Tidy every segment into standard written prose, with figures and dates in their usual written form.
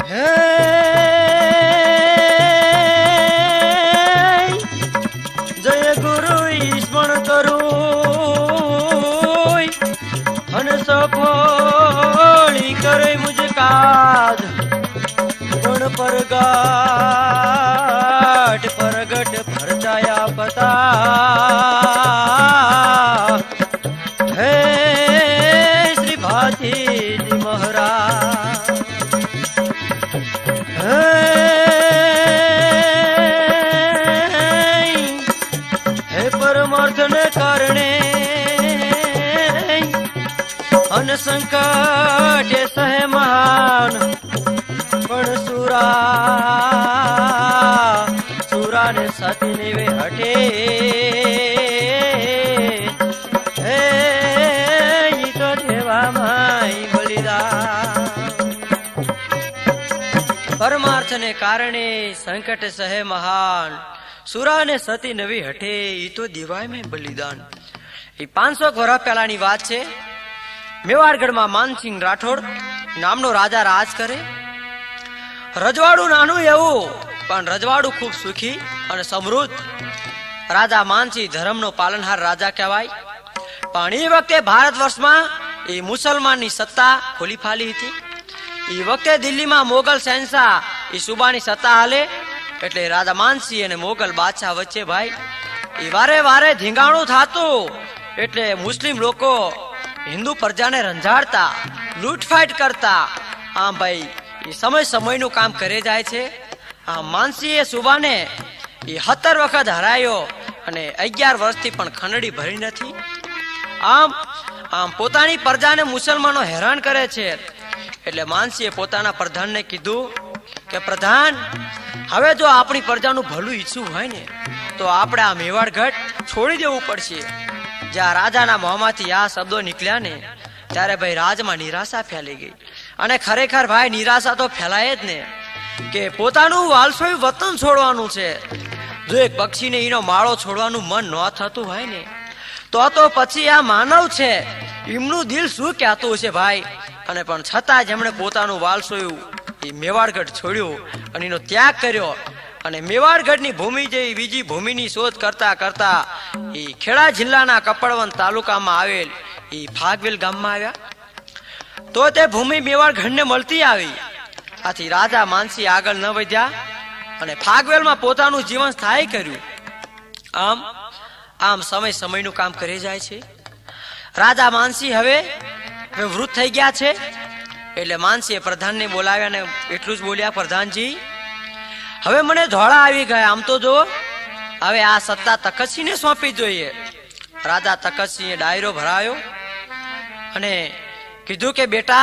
जय गुरु ईश्वर करू हन सफोली करे मुझ काज गुण परगट भरजाया पता हे श्री भाती जी महाराज हे परमार्थ ने कारणे अन संकट सहे महान पण सुरा ने सती ने वे हटे हे तो देवा माई बलिदान परमार्थ ने कारणे संकट सहे महान सुरा ने सती नवी हटे तो देवाय में बलिदान 500 વર્ષ પહેલાની વાત છે। મેવાડગઢમાં માનસિંહ રાઠોડ નામનો રાજા રાજ કરે। રજવાડું નાનું એવું પણ રજવાડું ખૂબ સુખી અને સમૃદ્ધ। રાજા માનસિંહ ધર્મનો પાલનહાર રાજા કહેવાય। પણ એ વખતે ભારત વર્ષમાં એ મુસલમાનની સત્તા ખોલી ફાલી હતી। એ વખતે દિલ્હીમાં મોગલ શહેનશાહ એ સુબાની સત્તા હાલે એટલે રાજા માનસિંહ અને મોગલ બાદશાહ વચ્ચે ભાઈ એ વારે વારે ધીંગાણું થાતું એટલે મુસ્લિમ લોકો हिंदू प्रजा ने रंजाड़ता लूटफाट करता। हाँ भाई ये समय समय नु काम करे जाए छे। हाँ मानसिंह सुबा ने 17 वखत हरायो अने 11 वर्षथी पण खंडड़ी भरी नथी। आम आम पोतानी प्रजा ने मुसलमानो हैरान करे छे એટલે માનસિંહે પોતાના પ્રધાનને કીધું કે પ્રધાન હવે જો આપણી પ્રજાનું ભલું ઈચ્છવું હોય ને તો આપણે આ મેવાડગઢ છોડી દેવું પડશે। જ્યાં રાજાના મોંમાંથી આ શબ્દો નીકળ્યા ને ત્યારે ભાઈ રાજમાં નિરાશા ફેલાઈ ગઈ અને ખરેખર ભાઈ નિરાશા તો ફેલાય જ ને કે પોતાનું વાલસોયું વતન છોડવાનું છે। જો એક પક્ષીને એનો માળો છોડવાનું મન ન થતું હોય ને તો પછી આ માનવ છે એમનું દિલ શું કહેતું હશે ભાઈ। અને પણ છતાં જેમણે પોતાનું વાલસોયું એ મેવાડગઢ છોડ્યું અને એનો ત્યાગ કર્યો અને મેવાડગઢની ભૂમિ જેવી બીજી ભૂમિની શોધ કરતા કરતા એ ખેડા જિલ્લાના કપડવંત તાલુકામાં આવેલ એ ફાગવેલ ગામમાં આવ્યા। તો તે ભૂમિ મેવાડગઢને મળતી આવી। આથી રાજા માનસિંહ આગળ ન વધ્યા અને ફાગવેલમાં પોતાનું જીવન સ્થાયી કર્યું। આમ આમ સમય સમયનું કામ કરી જાય છે। રાજા માનસિંહ હવે વૃદ્ધ થઈ ગયા છે એટલે માનસિંહે પ્રધાનને બોલાવ્યા ને એટલું જ બોલ્યા પ્રધાનજી હવે મને ધોળા આવી ગયા આમ તો જો હવે આ સત્તા તખતસિંહને સોંપી જોઈએ। રાજા તખતસિંહે ડાયરો ભરાયો અને કીધું કે બેટા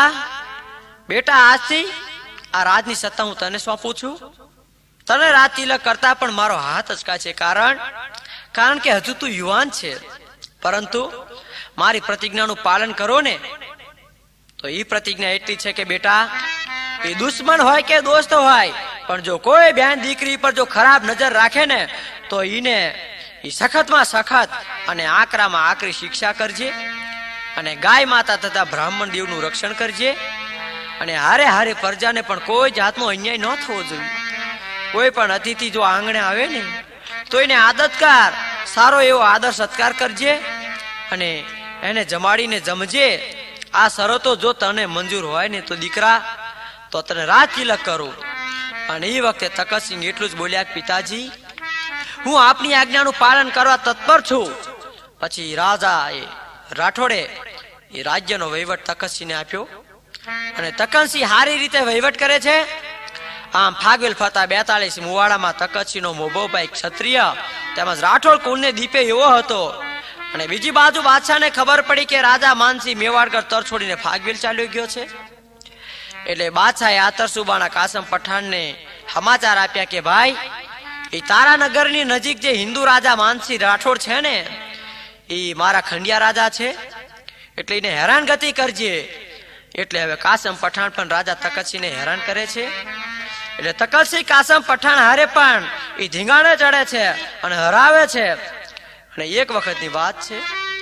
આજથી આ રાજની સત્તા હું તને સોંપું છું। તને રાજ તિલક કરતા પણ મારો હાથ અચકાય છે કારણ કે હજુ તું યુવાન છે પરંતુ મારી પ્રતિજ્ઞાનું પાલન કરો ને તો એ પ્રતિજ્ઞા એટલી છે કે બેટા એ દુશ્મન હોય કે દોસ્ત હોય પણ જો કોઈ બેન દીકરી પર જો ખરાબ નજર રાખે ને તો ઈને સખતમાં સખત અને આકરામાં આકરી શિક્ષા કરજે અને ગાય માતા તથા બ્રાહ્મણ દેવનું રક્ષણ કરજે અને હારે હારે પ્રજાને પણ કોઈ જાતનો અન્યાય ન થવો જોઈએ। કોઈ પણ અતિથિ જો આંગણે આવે ને તો એને આદતકાર સારો એવો આદર સત્કાર કરજે અને એને જમાડીને જમજે। આ શરતો જો તને મંજૂર હોય ને તો દીકરા તો તને રાજ તિલક કરું। અને એ વખતે તખતસિંહ એટલું જ બોલ્યા કે પિતાજી હું આપની આજ્ઞાનું પાલન કરવા તત્પર છું। પછી રાજા એ રાઠોડે એ રાજ્યનો વહીવટ તખતસિંહને આપ્યો અને તખતસિંહ સારી રીતે વહીવટ કરે છે। આમ ફાગવેલ ફરતા 42 મુવાડામાં તખતસિંહનો મોભોભાઈ ક્ષત્રિય તેમજ રાઠોડ કુળને દીપે એવો હતો અને બીજી બાજુ બાદશાહને ખબર પડી કે રાજા માનસિંહ મેવાડગઢ તર છોડીને ફાગવેલ ચાલ્યો ગયો છે એટલે બાદશાહે આતરસુબાના કાસમ પઠાણને સમાચાર આપ્યા કે ભાઈ એ તારા નગરની નજીક જે હિન્દુ રાજા માનસિંહ રાઠોડ છે ને એ મારા ખંડિયા રાજા છે એટલે એને હેરાનગતિ કરજે। એટલે હવે કાસમ પઠાણ પણ રાજા તખતસિંહને હેરાન કરે છે એટલે તખતસિંહ કાસમ પઠાણ હારે પણ એ ધીંગાણે ચડે છે અને હરાવે છે। અને એક વખતની વાત છે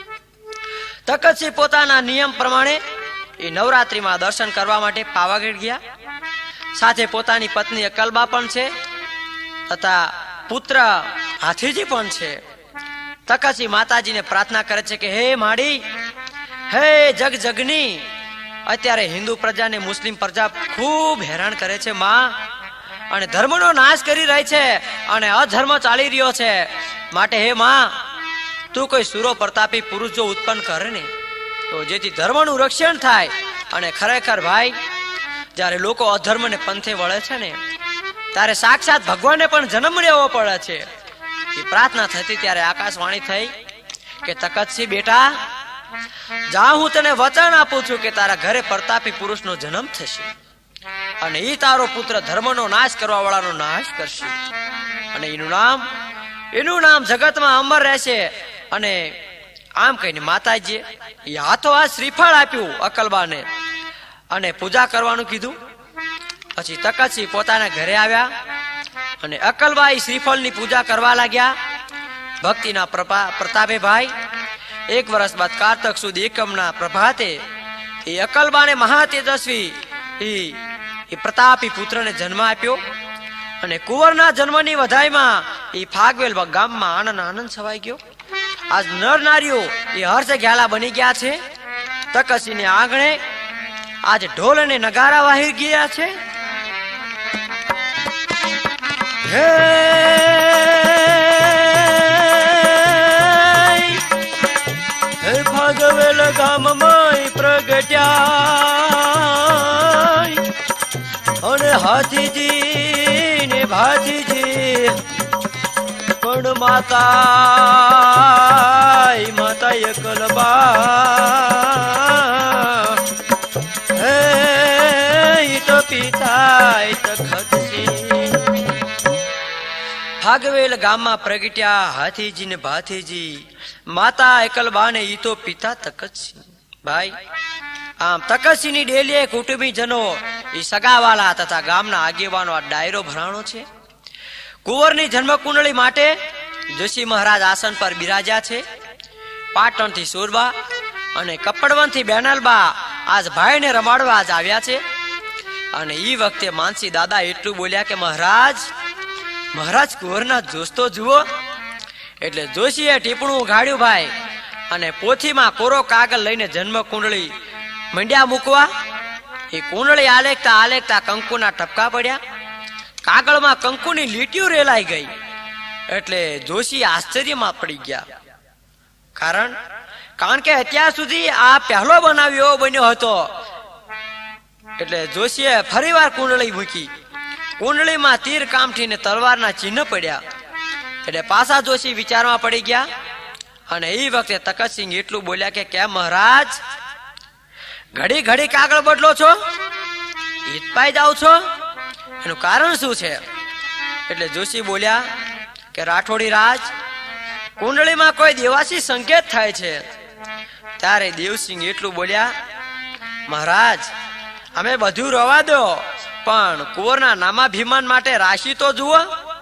તખતસિંહ પોતાના નિયમ પ્રમાણે એ નવરાત્રીમાં દર્શન કરવા માટે પાવાગઢ ગયા। સાથે પોતાની પત્ની અકલબા પણ છે તથા પુત્ર હાથીજી પણ છે. તકસી માતાજીને પ્રાર્થના કરે છે કે હે માડી, હે જગ જગની, અત્યારે હિન્દુ પ્રજાને મુસ્લિમ પ્રજા ખૂબ હેરાન કરે છે માં, અને ધર્મનો નાશ કરી રહી છે અને અધર્મ ચાલી રહ્યો છે. માટે હે માં, તું કોઈ સુરો પ્રતાપી પુરુષ જો ઉત્પન્ન કરે ને તો જેથી ધર્મનું રક્ષણ થાય. અને ખરેખર ભાઈ, જ્યારે લોકો અધર્મને પંથે વળે છે ને ત્યારે સાક્ષાત ભગવાનને પણ જન્મ લેવો પડે છે. એ પ્રાર્થના થતી ત્યારે આકાશવાણી થઈ કે તકતસિંહ બેટા, જા હું તને વચન આપું છું કે તારા ઘરે પ્રતાપી પુરુષનો જન્મ થશે અને એ તારો પુત્ર ધર્મનો નાશ કરવા વાળાનો નાશ કરશે અને એનું નામ જગતમાં અમર રહેશે. અને આમ કહીને માતાજીએ હાથો હાથ શ્રીફળ આપ્યું અકલબાને અને પૂજા કરવાનું કીધું. પછી તકતસિંહ પોતાના ઘરે આવ્યા અને અકલબા એ શ્રીફળની પૂજા કરવા લાગ્યા. ભક્તિના પ્રતાપે ભાઈ 1 વર્ષ બાદ કારતક સુદ એકમના પ્રભાતે એ અકલબાને મહાતેજસ્વી એ પ્રતાપી પુત્રને જન્મ આપ્યો. અને કુંવરના જન્મની વધાઈમાં એ ફાગવેલ ગામમાં આનંદ છવાઈ ગયો. આજ નર નારીઓ એ હર્ષ ઘ્યાલા બની ગયા છે. તકસીને આંગણે આજ ઢોલ અને નગારા વાહી ગયા છે. હે ફાગવેલ ગામમાં પ્રગટ્યા અને હાથીજી ને ભાથીજી પણ માતા અકલબા હે તો પિતા ફાગવેલ ગામમાં પ્રગટ્યા હાથીજી ને ભાથીજી, માતા અકલબા ને ઈ તો પિતા તકતસિંહ. ભાઈ, આમ તકતસિંહની ડેલીએ કુટુંબીજનો એ સગાવાલા તથા ગામના આગેવાનો આ ડાયરો ભરાણો છે. કુંવરની જન્મ કુંડળી માટે જોશી મહારાજ આસન પર બિરાજ્યા છે. પાટણથી સુરબા અને કપડવનથી બેનલબા આજ ભાઈને રમાડવા આજ આવ્યા છે. અને ઈ વખતે માનસી દાદા એટલું બોલ્યા કે મહારાજ કુંવરના જોશ તો જુઓ. એટલે જોશીએ ટીપણું ઉઘાડ્યું ભાઈ અને પોથીમાં કોરો કાગળ લઈને જન્મ કુંડળી મંડ્યા મૂકવા. એ કુંડળી આલેખતા કંકુના ટપકા પડ્યા. કાગળમાં કંકુની લીટીઓ રેલાઈ ગઈ. એટલે જોશી આશ્ચર્યમાં પડી ગયા. કારણ કે અત્યાર સુધી આ પહેલો બનાવ્યો બન્યો હતો. એટલે જોશીએ ફરીવાર કુંડળી મૂકી. કુંડળીમાં તીર કામઠી ને તલવારના ચિહ્ન પડ્યા. એટલે પાછા જોશી વિચારમાં પડી ગયા. અને એ વખતે તકતસિંહ એટલું બોલ્યા કે કેમ મહારાજ, ઘડી ઘડી કાગળ બદલો છો, હિતપાઈ જાવ છો, એનું કારણ શું છે? એટલે જોશી બોલ્યા કે રાઠોડી રાજ, કુંડળીમાં કોઈ દેવાસી સંકેત થાય છે. ત્યારે દેવસિંહ એટલું બોલ્યા, મહારાજ અમે બધું રવા દો, પણ કુંવરના નામાભિમાન માટે રાશિ તો જુઓ.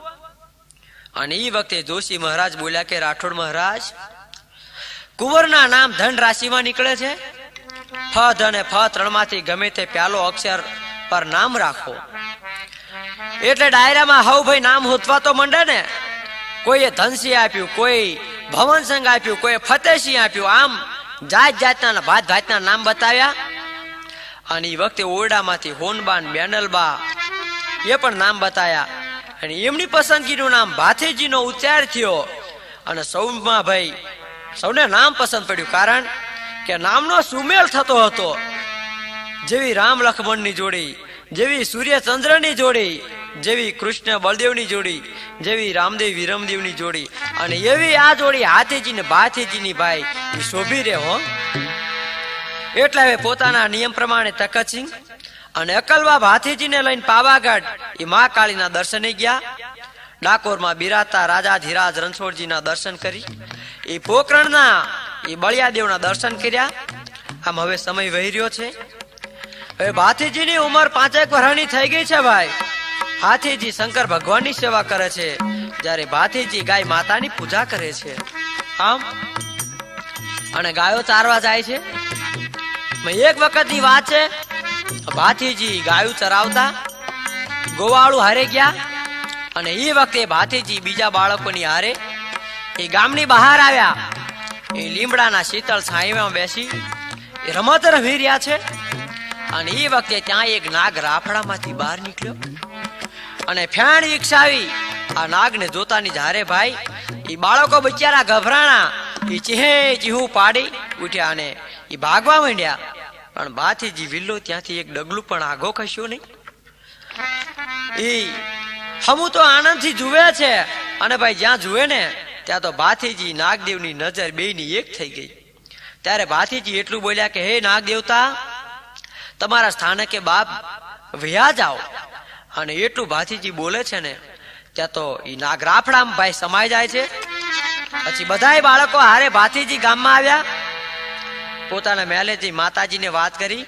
અને એ વખતે જોશી મહારાજ બોલ્યા કે રાઠોડ મહારાજ, કુંવરના નામ ધન રાશિમાં નીકળે છે. ફ અને ફ ત્રણમાંથી ગમે તે પહેલો અક્ષર પર નામ રાખો એટલે ડાયરામાં હવ ભાઈ નામ હોતવા તો મંડે ને. કોઈએ ધનસિંહ આપ્યું, કોઈ ભવનસંગ આપ્યું, કોઈ ફતેહસિંહ આપ્યું. આમ જાત જાતના ભાત ભાતના નામ બતાવ્યા. અને એ વખતે ઓરડામાંથી હોનબા બેનલબા એ પણ નામ બતાવ્યા. અને એમની પસંદગીનું નામ ભાથીજીનો ઉચ્ચાર થયો. અને સૌને નામ પસંદ પડ્યું. કારણ કે નામનો સુમેળ થતો હતો. જેવી રામ લક્ષ્મણની જોડી, જેવી સૂર્ય ચંદ્રની જોડી, જેવી કૃષ્ણ બળદેવની જોડી, જેવી રામદેવ વિરમદેવની જોડી, અને એવી આ જોડી હાથીજી ને ભાથીજીની ભાઈ શોભી રહે હો. એટલે હવે પોતાના નિયમ પ્રમાણે તકતસિંહ અને અકલબા ભાથીજીને લઈને પાવાગઢ એ મહાકાળીના દર્શને ગયા. ડાકોરમાં બિરાજતા રાજા ધીરાજ રણછોડજીના દર્શન કરી, એ પોકરણના એ બળિયાદેવના દર્શન કર્યા. આમ હવે સમય વહી રહ્યો છે. હવે ભાથીજીની ઉંમર 5 વર્ષની થઈ ગઈ છે ભાઈ. હાથીજી શંકર ભગવાનની સેવા કરે છે, જ્યારે ભાથીજી ગાય માતાની પૂજા કરે છે. આમ અને ગાયો ચારવા જાય છે. એક વખતની વાત છે, ભાથીજી ગાયું ચરાવતા ગોવાળું હારે ગયા અને એ વખતે ભાથીજી બીજા બાળકોની હારે એ ગામની બહાર આવ્યા. એ લીમડાના શીતળ છાંયમાં બેસી એ રમત રમી રહ્યા છે. અને એ વખતે ત્યાં એક નાગ રાફડામાંથી બહાર નીકળ્યો અને ફેણ વિકસાવી આ નાગને જોતાની જારે ભાઈ એ બાળકો બિચારા ગભરાણા. એ ચીહું પાડી ઉઠ્યા અને એ ભાગવા માંડ્યા. પણ ભાથીજી વિલ્લો ત્યાંથી એક ડગલું પણ આગો ખસ્યો નહીં. એ હમું તો આનંદથી જુએ છે અને ભાઈ જ્યાં જુએ ને ત્યાં તો ભાથીજી નાગદેવની નજર બેયની એક થઈ ગઈ. ત્યારે ભાથીજી એટલું બોલ્યા કે હે નાગ દેવતા, તમારા સ્થાનકે બાપ વયા જાઓ. અને એટલું ભાથીજી બોલે છે ને ત્યાં તો એ નાગ રાફડામાં ભાઈ સમાઈ જાય છે. પછી બધાય બાળકો હારે ભાથીજી ગામમાં આવ્યા. પોતાના મહેલેથી માતાજીને વાત કરી,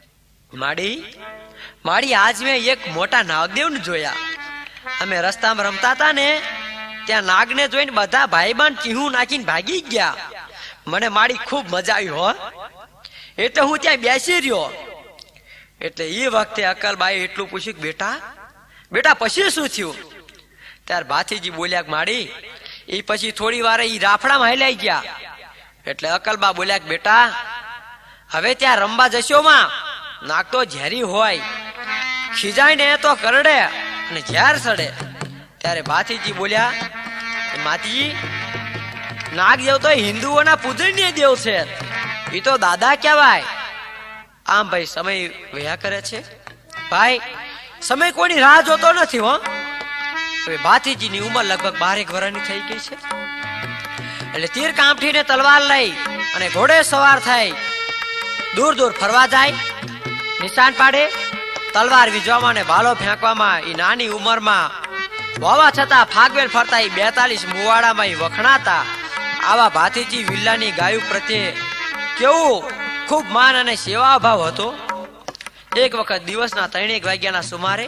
માડી આજ મેં એક મોટા નાગદેવને જોયા. અમે રસ્તામાં રમતા હતા ને ત્યાં નાગને જોઈને બધા ભાઈબાન ચીહું નાખીને ભાગી ગયા. મને માડી ખૂબ મજા આવી હો, એટલે હું ત્યાં બેસી રહ્યો. એટલે એ વખતે અકલબાઈ એટલું પૂછ્યું કે બેટા પછી શું થયું? ત્યારે ભાથીજી બોલ્યા કે માડી એ પછી થોડી વાર એ રાફડામાં હલાઈ ગયા. એટલે અકલબા બોલ્યા કે બેટા હવે ત્યાં રમવા જશો માં, નાગ તો ઝેરી હોય, ખીજાય ને તો કરડે અને ઝેર સડે. ત્યારે ભાથીજી બોલ્યા માતાજી, નાગ દેવ તો હિન્દુઓના પૂજનીય દેવ છે, એ તો દાદા કહેવાય. આમ ભાઈ સમય વયા કરે છે. ભાઈ સમય કોઈની રાહ જોતો નથી હો. ભાથીજીની ઉંમર લગભગ 12 વર્ષની થઈ ગઈ છે. એટલે તીર કામઠી ને તલવાર લઈ અને ઘોડે સવાર થઈ દૂર દૂર ફરવા જાય, નિશાન પાડે. તલવાર વીજવામાં ને ભાલો ફેંકવામાં એ નાની ઉંમરમાં હોવા છતાં ફાગવેલ ફરતા 42 મુવાડામાં વખણાતા આવા ભાથીજી વિલ્લાની ગાયું પ્રત્યે કેવું ખૂબ માન અને સેવા ભાવ હતો. એક વખત દિવસના 3 વાગ્યાના સુમારે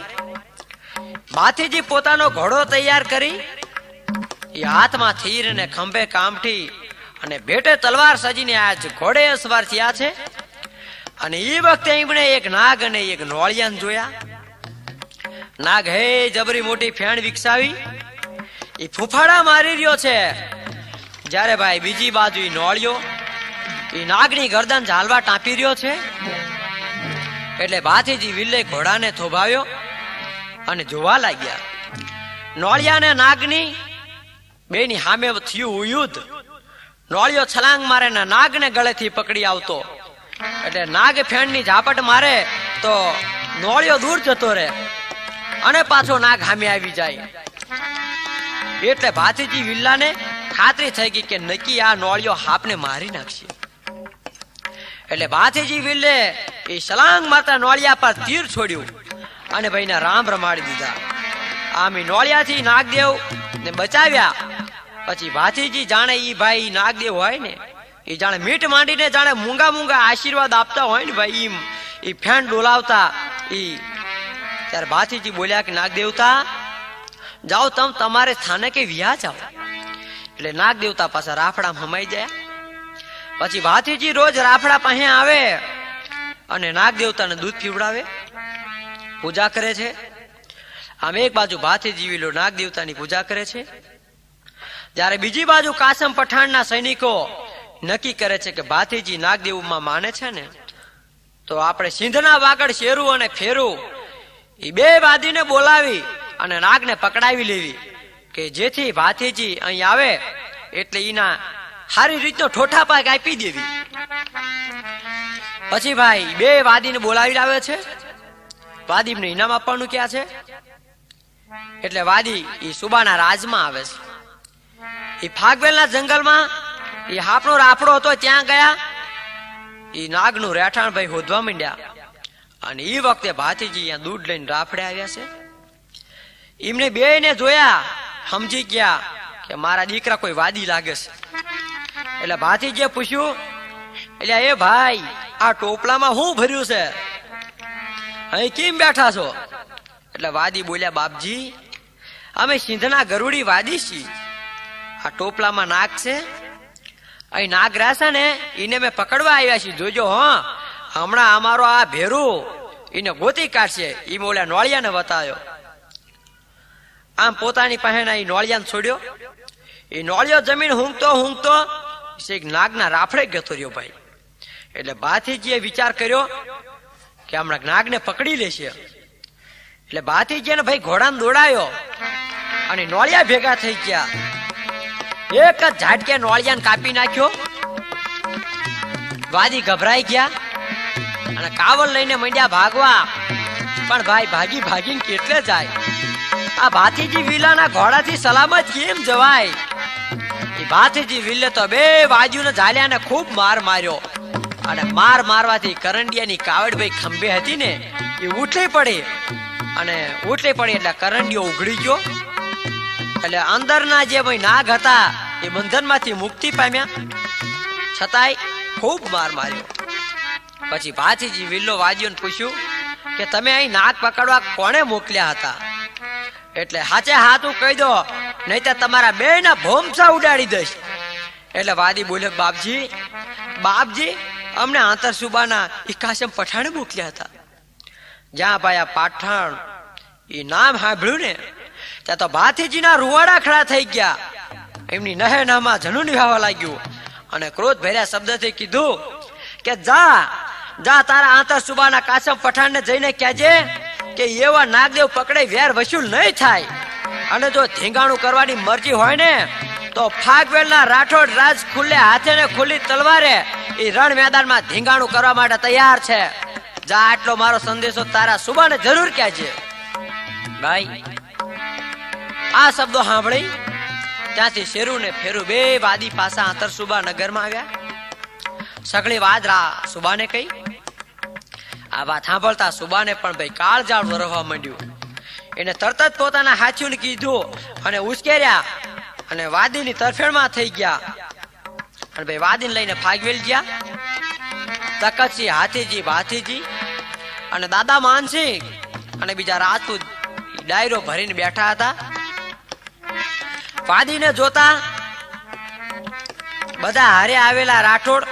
ભાથીજી પોતાનો ઘોડો તૈયાર કરી એ હાથમાં થીર અને ખંભે કામઠી અને ભેટે તલવાર સજીને આજ ઘોડે સવાર થયા છે. અને એ વખતે એમણે એક નાગ અને એક નોળિયાને જોયા. નાગ હે જબરી મોટી ફેણ વિકસાવી એ ફૂફાડા મારી રહ્યો છે. જ્યારે ભાઈ બીજી બાજુ એ નોળિયો એ નાગની ગરદન ઝાલવા ટાંપી રહ્યો છે. એટલે ભાથીજી વિલ્લે ઘોડાને થોભાવ્યો અને જોવા લાગ્યા. નોળિયા ને નાગની બેની સામે થયું યુદ્ધ. નોળિયો છલાંગ મારે ને નાગને ગળેથી પકડી આવતો. એટલે નાગ ફેણની ઝાપટ મારે તો નોળિયો દૂર જતો રહે અને પાછો નાગ સામે આવી જાય. એટલે ભાથીજી વિલ્લાને ખાતરી થઈ ગઈ કે નક્કી આ નોળિયો હાપને મારી નાખશે. એટલે ભાથીજી વિલ્લે એ છલાંગ મારતા નોળિયા પર તીર છોડ્યું અને ભાઈને રામ રમાડી દીધા. આમ નોળિયાથી નાગદેવ ને બચાવ્યા. પછી ભાથીજી જાણે ઈ ભાઈ નાગદેવ હોય ને એ જાણે મીઠ માંડીને જાણે મૂંગા આશીર્વાદ આપતા હોય ને ભાઈ ઈ ફેણ ડોલાવતા. ત્યારે ભાથીજી બોલ્યા કે નાગ દેવતા, જાઓ તમે તમારે સ્થાનકે વ્યા જાઓ. એટલે નાગ દેવતા પાછા રાફડામાં હમાઈ ગયા. પછી ભાથીજી રોજ રાફડા પાસે આવે અને નાગ દેવતાને દૂધ પીવડાવે, પૂજા કરે છે. આમ એક બાજુ ભાથીજી વિલો નાગ દેવતાની પૂજા કરે છે. જ્યારે બીજી બાજુ કાસમ પઠાણના સૈનિકો નક્કી કરે છે કે ભાથીજી નાગદેવમાં માને છે ને તો આપણે સિંધના વાગડ શેરું અને ફેરું એ બે વાદીને બોલાવી અને નાગને પકડાવી લેવી કે જેથી ભાથીજી અહીં આવે એટલે એના સારી રીતનો ઠોઠા પાક આપી દેવી. પછી ભાઈ બે વાદીને બોલાવી લાવે છે. વાદીને ઇનામ આપવાનું ક્યાં છે? એટલે વાદી એ સુબાના રાજમાં આવે છે. એ ફાગવેલના જંગલમાં એ હાપનો રાફડો હતો ત્યાં ગયા. એ નાગનું રહેઠાણ ભાઈ હોદવા માંડ્યા અને એ વખતે ભાથીજી અહીંયા દૂધ લઈને રાફડે આવ્યા છે. એમને બે ને જોયા, સમજી ગયા કે મારા દીકરા કોઈ વાદી લાગે છે. એટલે ભાથીજીએ પૂછ્યું, એટલે એ ભાઈ આ ટોપલામાં શું ભર્યું છે, અહીં કેમ બેઠા છો? એટલે વાદી બોલ્યા, બાપજી અમે સિંધના ગરુડી વાદી છીએ. આ ટોપલામાં નાગ છે, અહીં નાગ રહેશે ને એને મેં પકડવા આવ્યા છીએ. જોજો હમણાં અમારો આ ભેરું એને ગોતી કાઢશે. એ મોલા નોળિયાને બતાવ્યો. આમ પોતાની પાસે એ નોળિયાને છોડ્યો. એ નોળિયો જમીન ઊંઘતો નાગના રાફડે ગતો રહ્યો ભાઈ. એટલે ભાથીજીએ વિચાર કર્યો કે હમણાં નાગને પકડી લેશે. એટલે ભાથીજીને ભાઈ ઘોડાને દોડાયો અને નોળિયા ભેગા થઈ ગયા. એક જ ઝાટકે નોળિયાને કાપી નાખ્યો. વાદી ગભરાઈ ગયા અને કાવલ લઈને મંડ્યા ભાગવા. પણ ભાઈ ભાગીને કેટલે જાય? આ ભાથીજી વિલાના ઘોડાથી સલામત કેમ જવાય? એ ભાથીજી વિલે તો બે બાજુને ઝાલ્યાને ખૂબ માર માર્યો. અને માર મારવાથી કરંડિયાની કાવડભાઈ ખંભે હતી ને એ ઉઠલી પડી. અને ઉઠલી પડી એટલે કરંડિયો ઉઘડી ગયો. એટલે અંદરના જે ભાઈ નાગ હતા એ બંધનમાંથી મુક્તિ પામ્યા. છતાંય ખૂબ માર માર્યો. પછી ભાથીજી વિલ્લો વાદ્યોને પૂછ્યું કે તમે અહીં નાગ પકડવા કોણે મોકલ્યા હતા? એટલે હાચે હાથું કહી દો, નહીં તો તમારા બે ના ભોમસા ઉડાડી દઈશ. એટલે વાદી બોલ્યો, બાપજી અમને આંતર સુબાના કાસમ પઠાણે મોકલ્યા હતા. જ્યાં ભાઈ આ પાઠાણ એ નામ સાંભળ્યું ને ત્યાં તો ભાથીજીના રૂવાડા ખડા થઈ ગયા. એમની નહેનામાં જનૂન વહેવા લાગ્યું અને ક્રોધ ભર્યા શબ્દથી કીધું કે જા તારા આંતર સુબાના કાસમ પઠાણને જઈને કહેજે કે એવા નાગદેવ પકડે વેર વસૂલ નહીં થાય. અને જો ધીંગાણું કરવાની મરજી હોય ને તો ફાગવેલના રાઠોડ રાજ ખુલ્લે હાથે ને ખુલ્લી તલવારે એ રણ મેદાનમાં ધીંગાણું કરવા માટે તૈયાર છે. જા આટલો મારો સંદેશો તારા સુબાને જરૂર કહેજે. ભાઈ આ શબ્દો સાંભળી ત્યાંથી શેરુ ને ફેરુ બે વાદી પાસા આંતરસુબા નગરમાં આવ્યા. સગળી વાત સુબાને કહી. આ વાત સાંભળતા સુબાને પણ ભાઈ કાળજાળ વરસવા માંડ્યું. એને તરત જ પોતાના હાથીઓને કીધું અને ઉશ્કેર્યા અને વાદીની તરફેણમાં થઈ ગયા. અને ભાઈ વાદીને લઈને ફાગવેલ ગયા. તકતસિંહ, હાથીજી, ભાથીજી અને દાદા માનસિંહ અને બીજા રાજપૂત ડાયરો ભરીને બેઠા હતા. વાદીને જોતા બધા હારે આવેલા રાઠોડ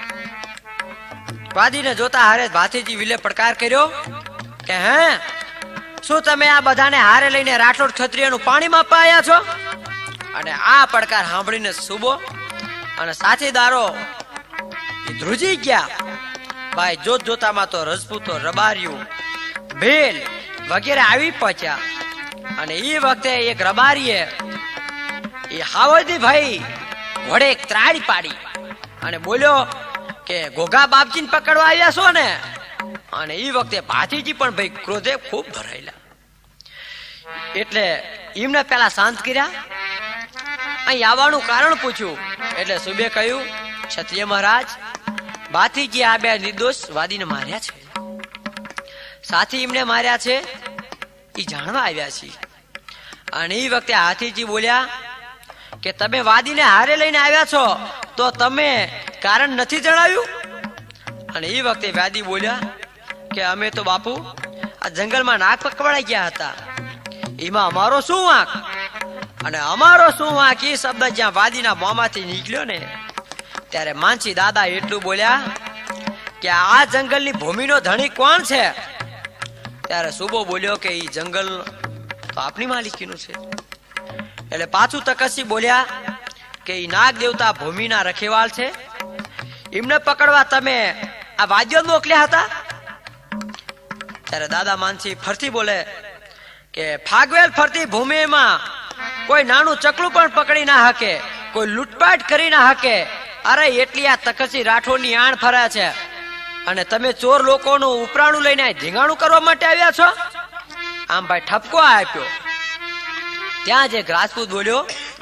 વાદીને જોતા હારે ભાથીજી વિલે પડકાર કર્યો કે હે શું તમે આ બધાને હારે લઈને રાઠોડ ક્ષત્રિયનું પાણી માપવા આવ્યા છો? અને આ પડકાર સાંભળીને સુબો અને સાથીદારો ધ્રુજી ગયા. ભાઈ જોતામાં તો રજપૂતો, રબારીઓ, ભેલ વગેરે આવી પહોંચ્યા. અને એ વખતે એક રબારીએ એ હાવજી ભાઈ ઘોડે એક ત્રાડી પાડી અને બોલ્યો કે ગોગા બાપજીને પકડવા આવ્યા છો ને? અને એ વખતે ભાથીજી પણ ભાઈ ક્રોધે ખૂબ ભરાયેલા. એટલે એમને પેલા શાંત કર્યા. અહીં આવવાનું કારણ પૂછ્યું. એટલે સુબે કહ્યું, ક્ષત્રિય મહારાજ, ભાથીજી આ બે નિર્દોષ વાદીને માર્યા છે. સાથી એમને માર્યા છે એ જાણવા આવ્યા છે. અને એ વખતે હાથીજી બોલ્યા કે તમે વાદીને હારે લઈને આવ્યા છો તો તમે કારણ નથી જણાવ્યું? અને એ વખતે વાદી બોલ્યા કે અમે તો બાપુ આ જંગલમાં નાગ પકવાઈ ગયા હતા, એમાં અમારો શું વાંક? અને અમારો શું વાંક એ શબ્દ જ્યાં વાદીના મોંમાંથી નીકળ્યો ને ત્યારે માનસી દાદા એટલું બોલ્યા કે આ જંગલની ભૂમિનો ધણી કોણ છે? ત્યારે સુબો બોલ્યો કે એ જંગલ તો આપની માલિકીનું છે. એટલે પાછું તકસી બોલ્યા કે એ નાગ દેવતા ભૂમિના રખેવાળ છે, એમને પકડવા તમે આ વાદ્યો મોકલ્યા હતા? ત્યારે દાદા માનસી ફરતી બોલે કે ફાગવેલ ફરતી ભૂમિમાં કોઈ નાનું ચકલું પણ પકડી ના શકે, કોઈ લૂંટપાટ કરી ના શકે. અરે એટલી આ તકસી રાઠોડની આણ ફરે છે અને તમે ચોર લોકોનું ઉપરાણું લઈને ધીંગાણું કરવા માટે આવ્યા છો? આમ ભાઈ ઠપકો આપ્યો. ત્યાં જે રાજપૂત બોલ્યો,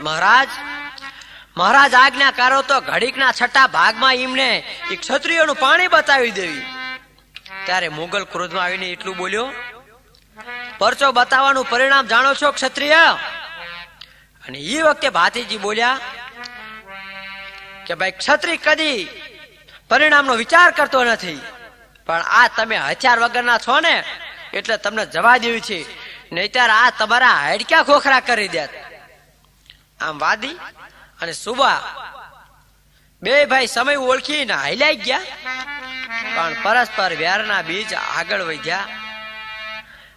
મહારાજ આજ્ઞા કરો તો ઘડીકના છઠ્ઠા ભાગમાં એમને એક ક્ષત્રિયોનું પાણી બતાવી દેવી. ત્યારે મુગલ ક્રોધમાં આવીને એટલું બોલ્યો, પરચો બતાવવાનું પરિણામ જાણો છો ક્ષત્રિય? અને એ વખતે ભાથીજી બોલ્યા કે ભાઈ ક્ષત્રિય કદી પરિણામનો વિચાર કરતો નથી, પણ આ તમે હથિયાર વગરના છો ને એટલે તમને જવા દેવી છે, નહીતર આ તમારા હાડક્યા ખોખરા કરી દે. આમ વાદી અને સુબા બે ભાઈ સમય ઓળખીને હાલ્યા ગયા, પણ પરસ્પર વ્યારના બીજ આગળ વધ્યા.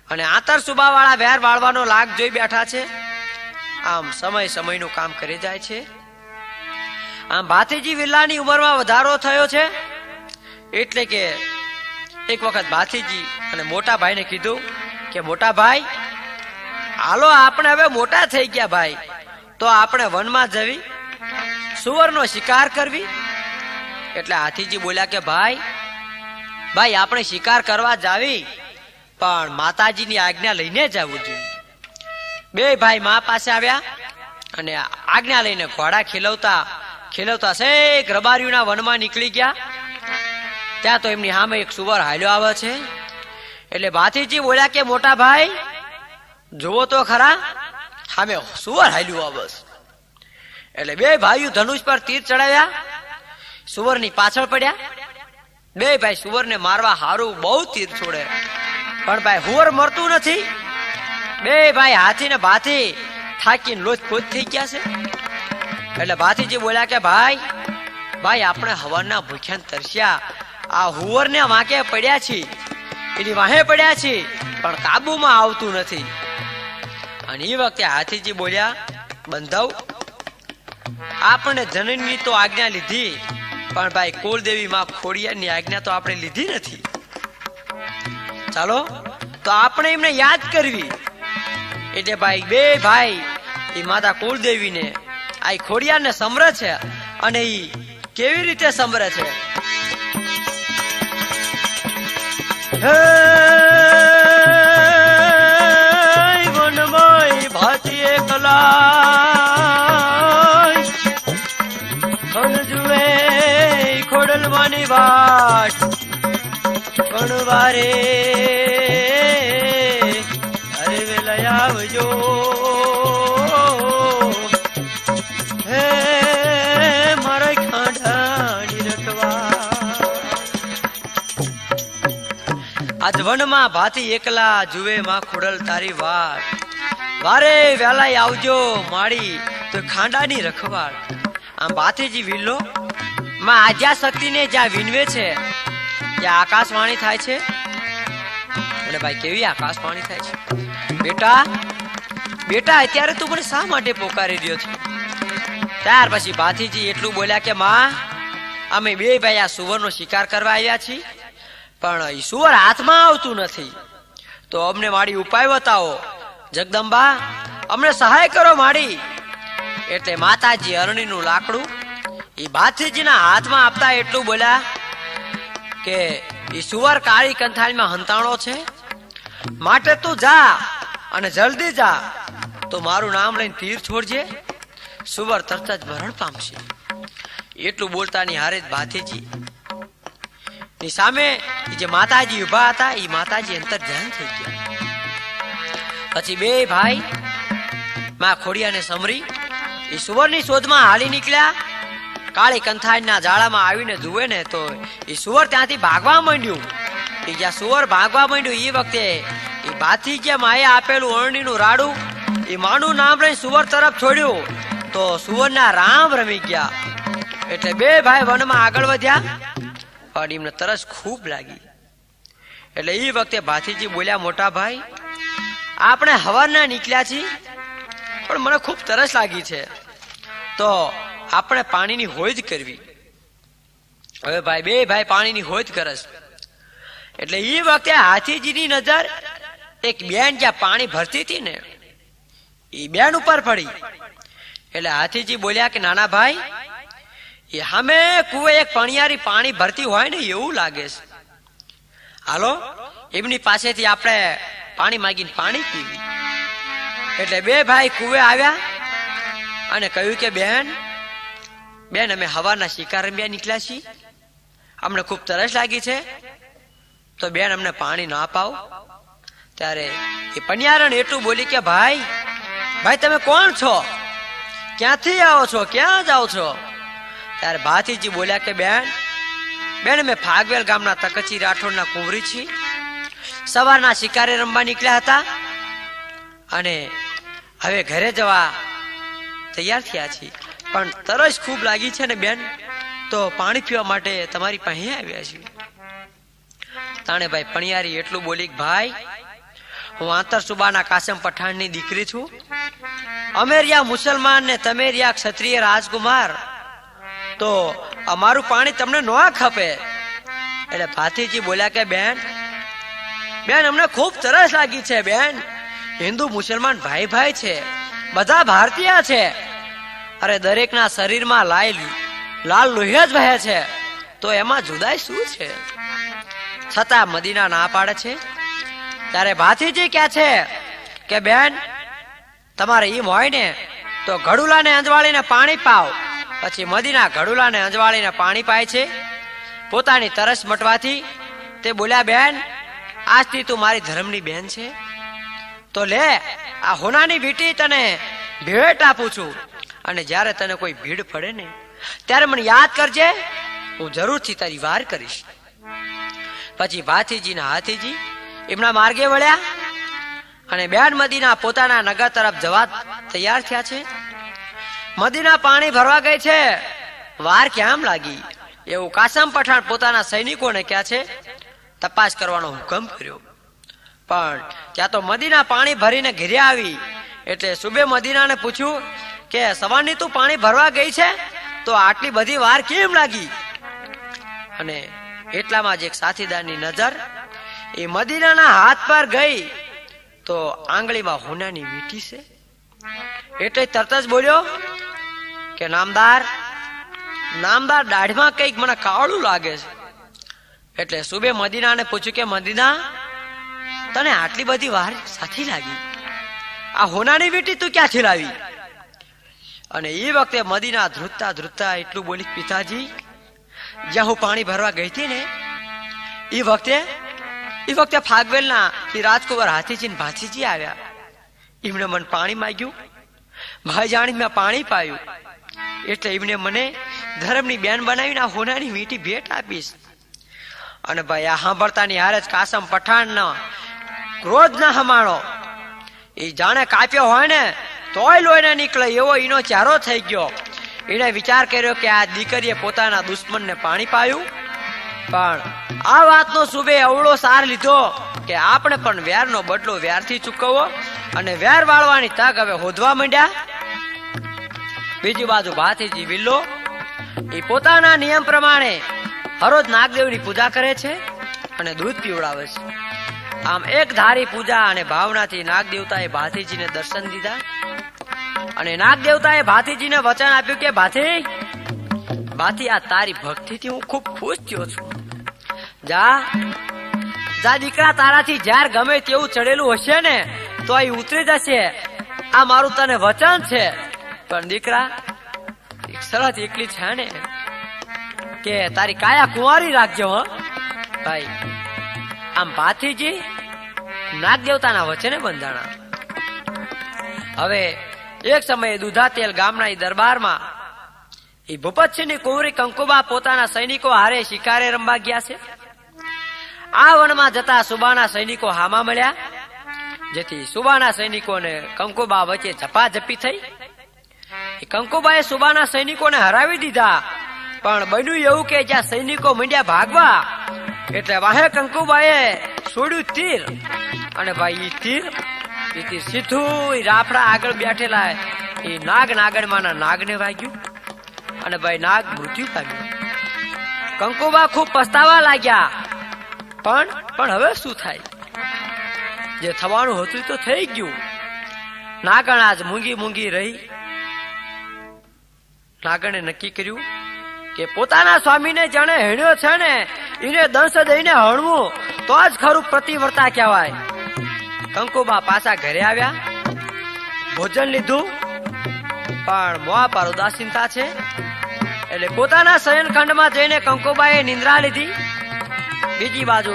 અને આંતર સુબા વાળા વેર વાળવાનો લાગ જોઈ બેઠા છે. આમ સમય સમયનું કામ કરી જાય છે. આમ ભાથીજી વિલ્લાની ઉંમરમાં વધારો થયો છે. એટલે કે એક વખત ભાથીજી અને મોટા ભાઈને કીધું કે મોટા ભાઈ, હાલો આપણે હવે મોટા થઈ ગયા ભાઈ, તો આપણે વનમાં જવી, સુવરનો શિકાર કરવી. એટલે હાથીજી બોલ્યા કે ભાઈ આપણે શિકાર કરવા જાવી, પણ માતાજીની આજ્ઞા લઈને જવું જોઈએ. બે ભાઈ મા પાસે આવ્યા અને આજ્ઞા લઈને ઘોડા ખીલવતા ખીલવતા શેખ રબારીઓના વનમાં નીકળી ગયા. ત્યાં તો એમની સામે એક સુવર હાલ્યો આવે છે. એટલે ભાથીજી બોલ્યા કે મોટા ભાઈ જુઓ તો ખરા, સામે સુવર હાલ્યું આવે. એટલે બે ભાઈઓ ધનુષ પર તીર ચડાવ્યા, સુવરની પાછળ પડ્યા. બે ભાઈ સુવરને મારવા હારું બહુ તીર છોડે, પણ ભાઈ હુવર મરતું નથી. બે ભાઈ હાથી ને ભાથી થાકીને લોથપોથ થઈ ગયા છે. એટલે ભાથીજી બોલ્યા કે ભાઈ આપણે હવાના ભૂખ્યા તરસ્યા આ હુવર ને વાંકે પડ્યા છીએ, એની વાહે પડ્યા છીએ, પણ કાબુમાં આવતું નથી. અને એ વખતે હાથીજી બોલ્યા, બંધવ, આપણે જનની તો આજ્ઞા લીધી, પણ ભાઈ કુળદેવી માં ખોડિયારની આજ્ઞા તો આપણે લીધી નથી. ચાલો તો આપણે એમને યાદ કરવી. એટલે ભાઈ બે ભાઈ એ માતા કુળદેવીને આ ખોડિયારને સમરે છે. અને એ કેવી રીતે સમરે છે? વનમય ભાતી એકલા જુએ ખોડલવાની વાટ કણવારે અરે વેલા આવજો. હે મારા ખાંડાની રખવા. આજ વનમાં ભાતી એકલા જુએ માં ખોડલ તારી વાત, વારે વેલા આવજો માડી તો ખાંડાની રખવાળ. આમ ભાથીજી વિલ્લો માં આદ્યા શક્તિને જ્યાં વિનવે છે ત્યાં આકાશવાણી થાય છે. અને ભાઈ કેવી આકાશવાણી થાય છે? બેટા અત્યારે તું મને શા માટે પોકારી રહ્યો છે? ત્યાર પછી ભાથીજી એટલું બોલ્યા કે માં અમે બે ભાઈ આ સુવરનો શિકાર કરવા આવ્યા છીએ, પણ એ સુવર હાથમાં આવતું નથી, તો અમને માડી ઉપાય બતાવો. જગદંબા અમને સહાય કરો માડી. એટલે માતાજી અરણીનું લાકડું એ ભાથીજીના હાથમાં આપતા એટલું બોલ્યા કે એ સુવર કાળી કંથાળીમાં હંતાણો છે, માટે તું જા અને જલ્દી જા, તો મારું નામ લઈને તીર છોડજે, સુવર તરત જ મરણ પામશે. એટલું બોલતાની હારે જ ભાથીજી ની સામે જે માતાજી ઉભા હતા એ માતાજી અંતર ધ્યાન થઈ ગયા. પછી બે ભાઈ માં ખોડિયાને સમરી એ સુવરની શોધમાં હાલી નીકળ્યા. કાળી કંથાળના જાળામાં આવીને જુએ ને તો એ સુવર ત્યાંથી ભાગવા માંડ્યું. એ જ્યાં સુવર ભાગવા માંડ્યું એ વખતે એ ભાથીજી માએ આપેલું અરણીનું રાડું એ માનું નામ લઈને સુવર તરફ છોડ્યું, તો સુવરના રામ રમી ગયા. એટલે બે ભાઈ વનમાં આગળ વધ્યા, પણ એમને તરસ ખૂબ લાગી. એટલે એ વખતે ભાથીજી બોલ્યા, મોટા ભાઈ આપણે હવારના નીકળ્યા છીએ, પણ મને ખૂબ તરસ લાગી છે, તો આપણે પાણીની હોજ કરવી. હવે ભાઈ બે ભાઈ પાણીની હોજ કરસ. એટલે એ વખતે હાથીજીની નજર એક બેન જ્યાં પાણી ભરતી હતી ને એ બેન ઉપર પડી. એટલે હાથીજી બોલ્યા કે નાના ભાઈ એ સામે કુએ એક પણિયારી પાણી ભરતી હોય ને એવું લાગે છે, હાલો એમની પાસેથી આપણે પાણી માંગીને પાણી પીવી. એટલે બે ભાઈ કુએ આવ્યા અને કહ્યું કે બેન અમે હવાના શિકાર રમ્યા નીકળ્યા છીએ, અમને ખૂબ તરસ લાગી છે, તો બેન અમને પાણી ના અપાવો. ત્યારે એ પણિયારણ એટલું બોલી કે ભાઈ તમે કોણ છો, ક્યાંથી આવો છો, ક્યાં જાઓ છો? ત્યારે ભાથીજી બોલ્યા કે બેન અમે ફાગવેલ ગામના તકચી રાઠોડના કુંવરી છીએ, સવારના શિકારે રમવા નીકળ્યા હતા અને હવે ઘરે જવા તૈયાર થયા છીએ, પણ તરસ ખૂબ લાગી છે ને બેન, તો પાણી પીવા માટે તમારી પાસે આવ્યા છીએ. તાણે ભાઈ પણિયારી એટલું બોલી ભાઈ હું આંતરસુબાના કાસમ પઠાણની દીકરી છું. અમે રહ્યા મુસલમાન ને તમે રહ્યા ક્ષત્રિય રાજકુમાર, તો અમારું પાણી તમને ન ખપે. એટલે ભાથીજી બોલ્યા કે બેન અમને ખૂબ તરસ લાગી છે બેન. હિન્દુ મુસલમાન ભાઈ ભાઈ છે, બધા ભારતીય છે. અરે દરેકના શરીરમાં લાલ લોહી જ વહે છે, તો એમાં જુદાઈ શું છે? છતાં મદીના ના પાડે છે. ત્યારે ભાથીજી કહે છે કે બેન તમારે એમ હોય ને તો ઘડુલાને અંજવાળીને પાણી પાવ. પછી મદીના ઘડુલાને અંજવાળીને પાણી પાય છે. પોતાની તરસ મટવાથી તે બોલ્યા બેન આજથી તું મારી ધર્મની બેન છે, તો લે આ હોનાની વીંટી તને ભેટ આપું છું, અને જ્યારે તને કોઈ ભીડ પડે ને ત્યારે મને યાદ કરજે, હું જરૂરથી તારી વાર કરીશ. પછી ભાથીજી ને હાથીજી એમના માર્ગે વળ્યા અને બેન મદીના પોતાના નગર તરફ જવા તૈયાર થયા છે. મદીના પાણી ભરવા ગઈ છે, વાર કેમ લાગી એવું કાસમ પઠાણ પોતાના સૈનિકોને કહે છે. તપાસ કરવાનો હુકમ કર્યો, પણ ત્યાં તો મદીના પાણી ભરીને ઘેરે આવી. એટલે સુબે મદીનાને પૂછ્યું કે સવારની તું પાણી ભરવા ગઈ છે તો આટલી બધી વાર કેમ લાગી? અને એટલામાં જ એક સાથીદારની નજર એ મદીનાના હાથ પર ગઈ તો આંગળીમાં હોનાની વીંટી છે. એટલે તરત જ બોલ્યો કે નામદાર દાઢમાં કઈક મને કાળું લાગે છે. એટલે સુબે મદીનાને પૂછ્યું કે મદીના તને આટલી બધી વાર સાથી લાગી? આ હોનાની વીંટી તું ક્યાંથી લાવી? અને એ વખતે મદીના ધ્રુજતા એટલું બોલી પિતાજી જ્યાં હું પાણી ભરવા ગઈ હતી ને એ વખતે ફાગવેલના રાજકુમાર હાથીજી ને ભાથીજી આવ્યા. એમણે મને પાણી માંગ્યું, ભાઈ જાણી મેં પાણી પાયું. એટલે એમને મને ધર્મની બેન બનાવીને આ હોનાની વીંટી ભેટ આપીશ. અને ભાઈ આ સાંભળતાની હારે જ કાસમ પઠાણનો ક્રોધ ના હમાણો. એ જાણે કાપ્યો હોય ને તોય લોહીને નીકળે એવો એનો ચારો થઈ ગયો. એને વિચાર કર્યો કે આ દીકરીએ પોતાના દુશ્મનને પાણી પાયું. પણ આ વાતનો સુબે અવળો સાર લીધો કે આપણે પણ વ્યારનો બદલો વ્યારથી ચૂકવવો, અને વ્યાર વાળવાની તક હવે હોદવા માંડ્યા. બીજી બાજુ ભાથીજી વિલ્લો એ પોતાના નિયમ પ્રમાણે હરોજ નાગદેવની પૂજા કરે છે અને દૂધ પીવડાવે છે. આમ એક ધારી પૂજા અને ભાવનાથી નાગદેવતાએ ભાથીજીને દર્શન દીધા. અને નાગદેવતાએ ભાથીજીને વચન આપ્યું કે ભાથી આ તારી ભક્તિથી હું ખૂબ ખુશ થયો છું. જા દીકરા, તારાથી જ્યારે ગમે તેવું ચડેલું હશે ને તો એ ઉતરી જશે, આ મારું તને વચન છે. પણ દીકરા એક શરત એકલી છે ને કે તારી કાયા કુંવારી રાખજો. હો ભાઈ આમ ભાથીજી નાગદેવતાના વચને બંધાણા. હવે એક સમયે દુધાતેલ ગામના દરબારમાં એ ભૂપતસિંહની કુંવરી કંકુબા પોતાના સૈનિકો હારે શિકારે રમવા ગયા છે. આ વનમાં જતા સુબાના સૈનિકો હામા મળ્યા, જેથી સુબાના સૈનિકોને કંકુબા વચ્ચે ઝપાઝપી થઈ. કંકુબાએ સુબાના સૈનિકોને હરાવી દીધા. પણ બન્યું એવું કે જ્યાં સૈનિકો મંડ્યા ભાગવા એટલે વાહે કંકુબાએ છોડ્યું તીર. અને ભાઈ તીર સીધું રાફડા આગળ બેઠેલા એ નાગણમાંના નાગને વાગ્યું અને ભાઈ નાગ મૃત્યુ પામ્યું. કંકુબા ખૂબ પસ્તાવા લાગ્યા. પણ હવે શું થાય? જે થવાનું હતું તો થઈ ગયું. નાગણ આજ મૂંગી રહી. નાગણે નક્કી કર્યું કે પોતાના સ્વામીને જાણે હેણ્યો છે ને એને દંશ દઈને હણવું તો જ ખરું પ્રતિવર્તા કહેવાય. કંકુબા પાછા ઘરે આવ્યા, ભોજન લીધું, પણ મોં પર ઉદાસીનતા છે એટલે પોતાના શયનખંડમાં જઈને કંકુબાએ નિંદ્રા લીધી. બીજી બાજુ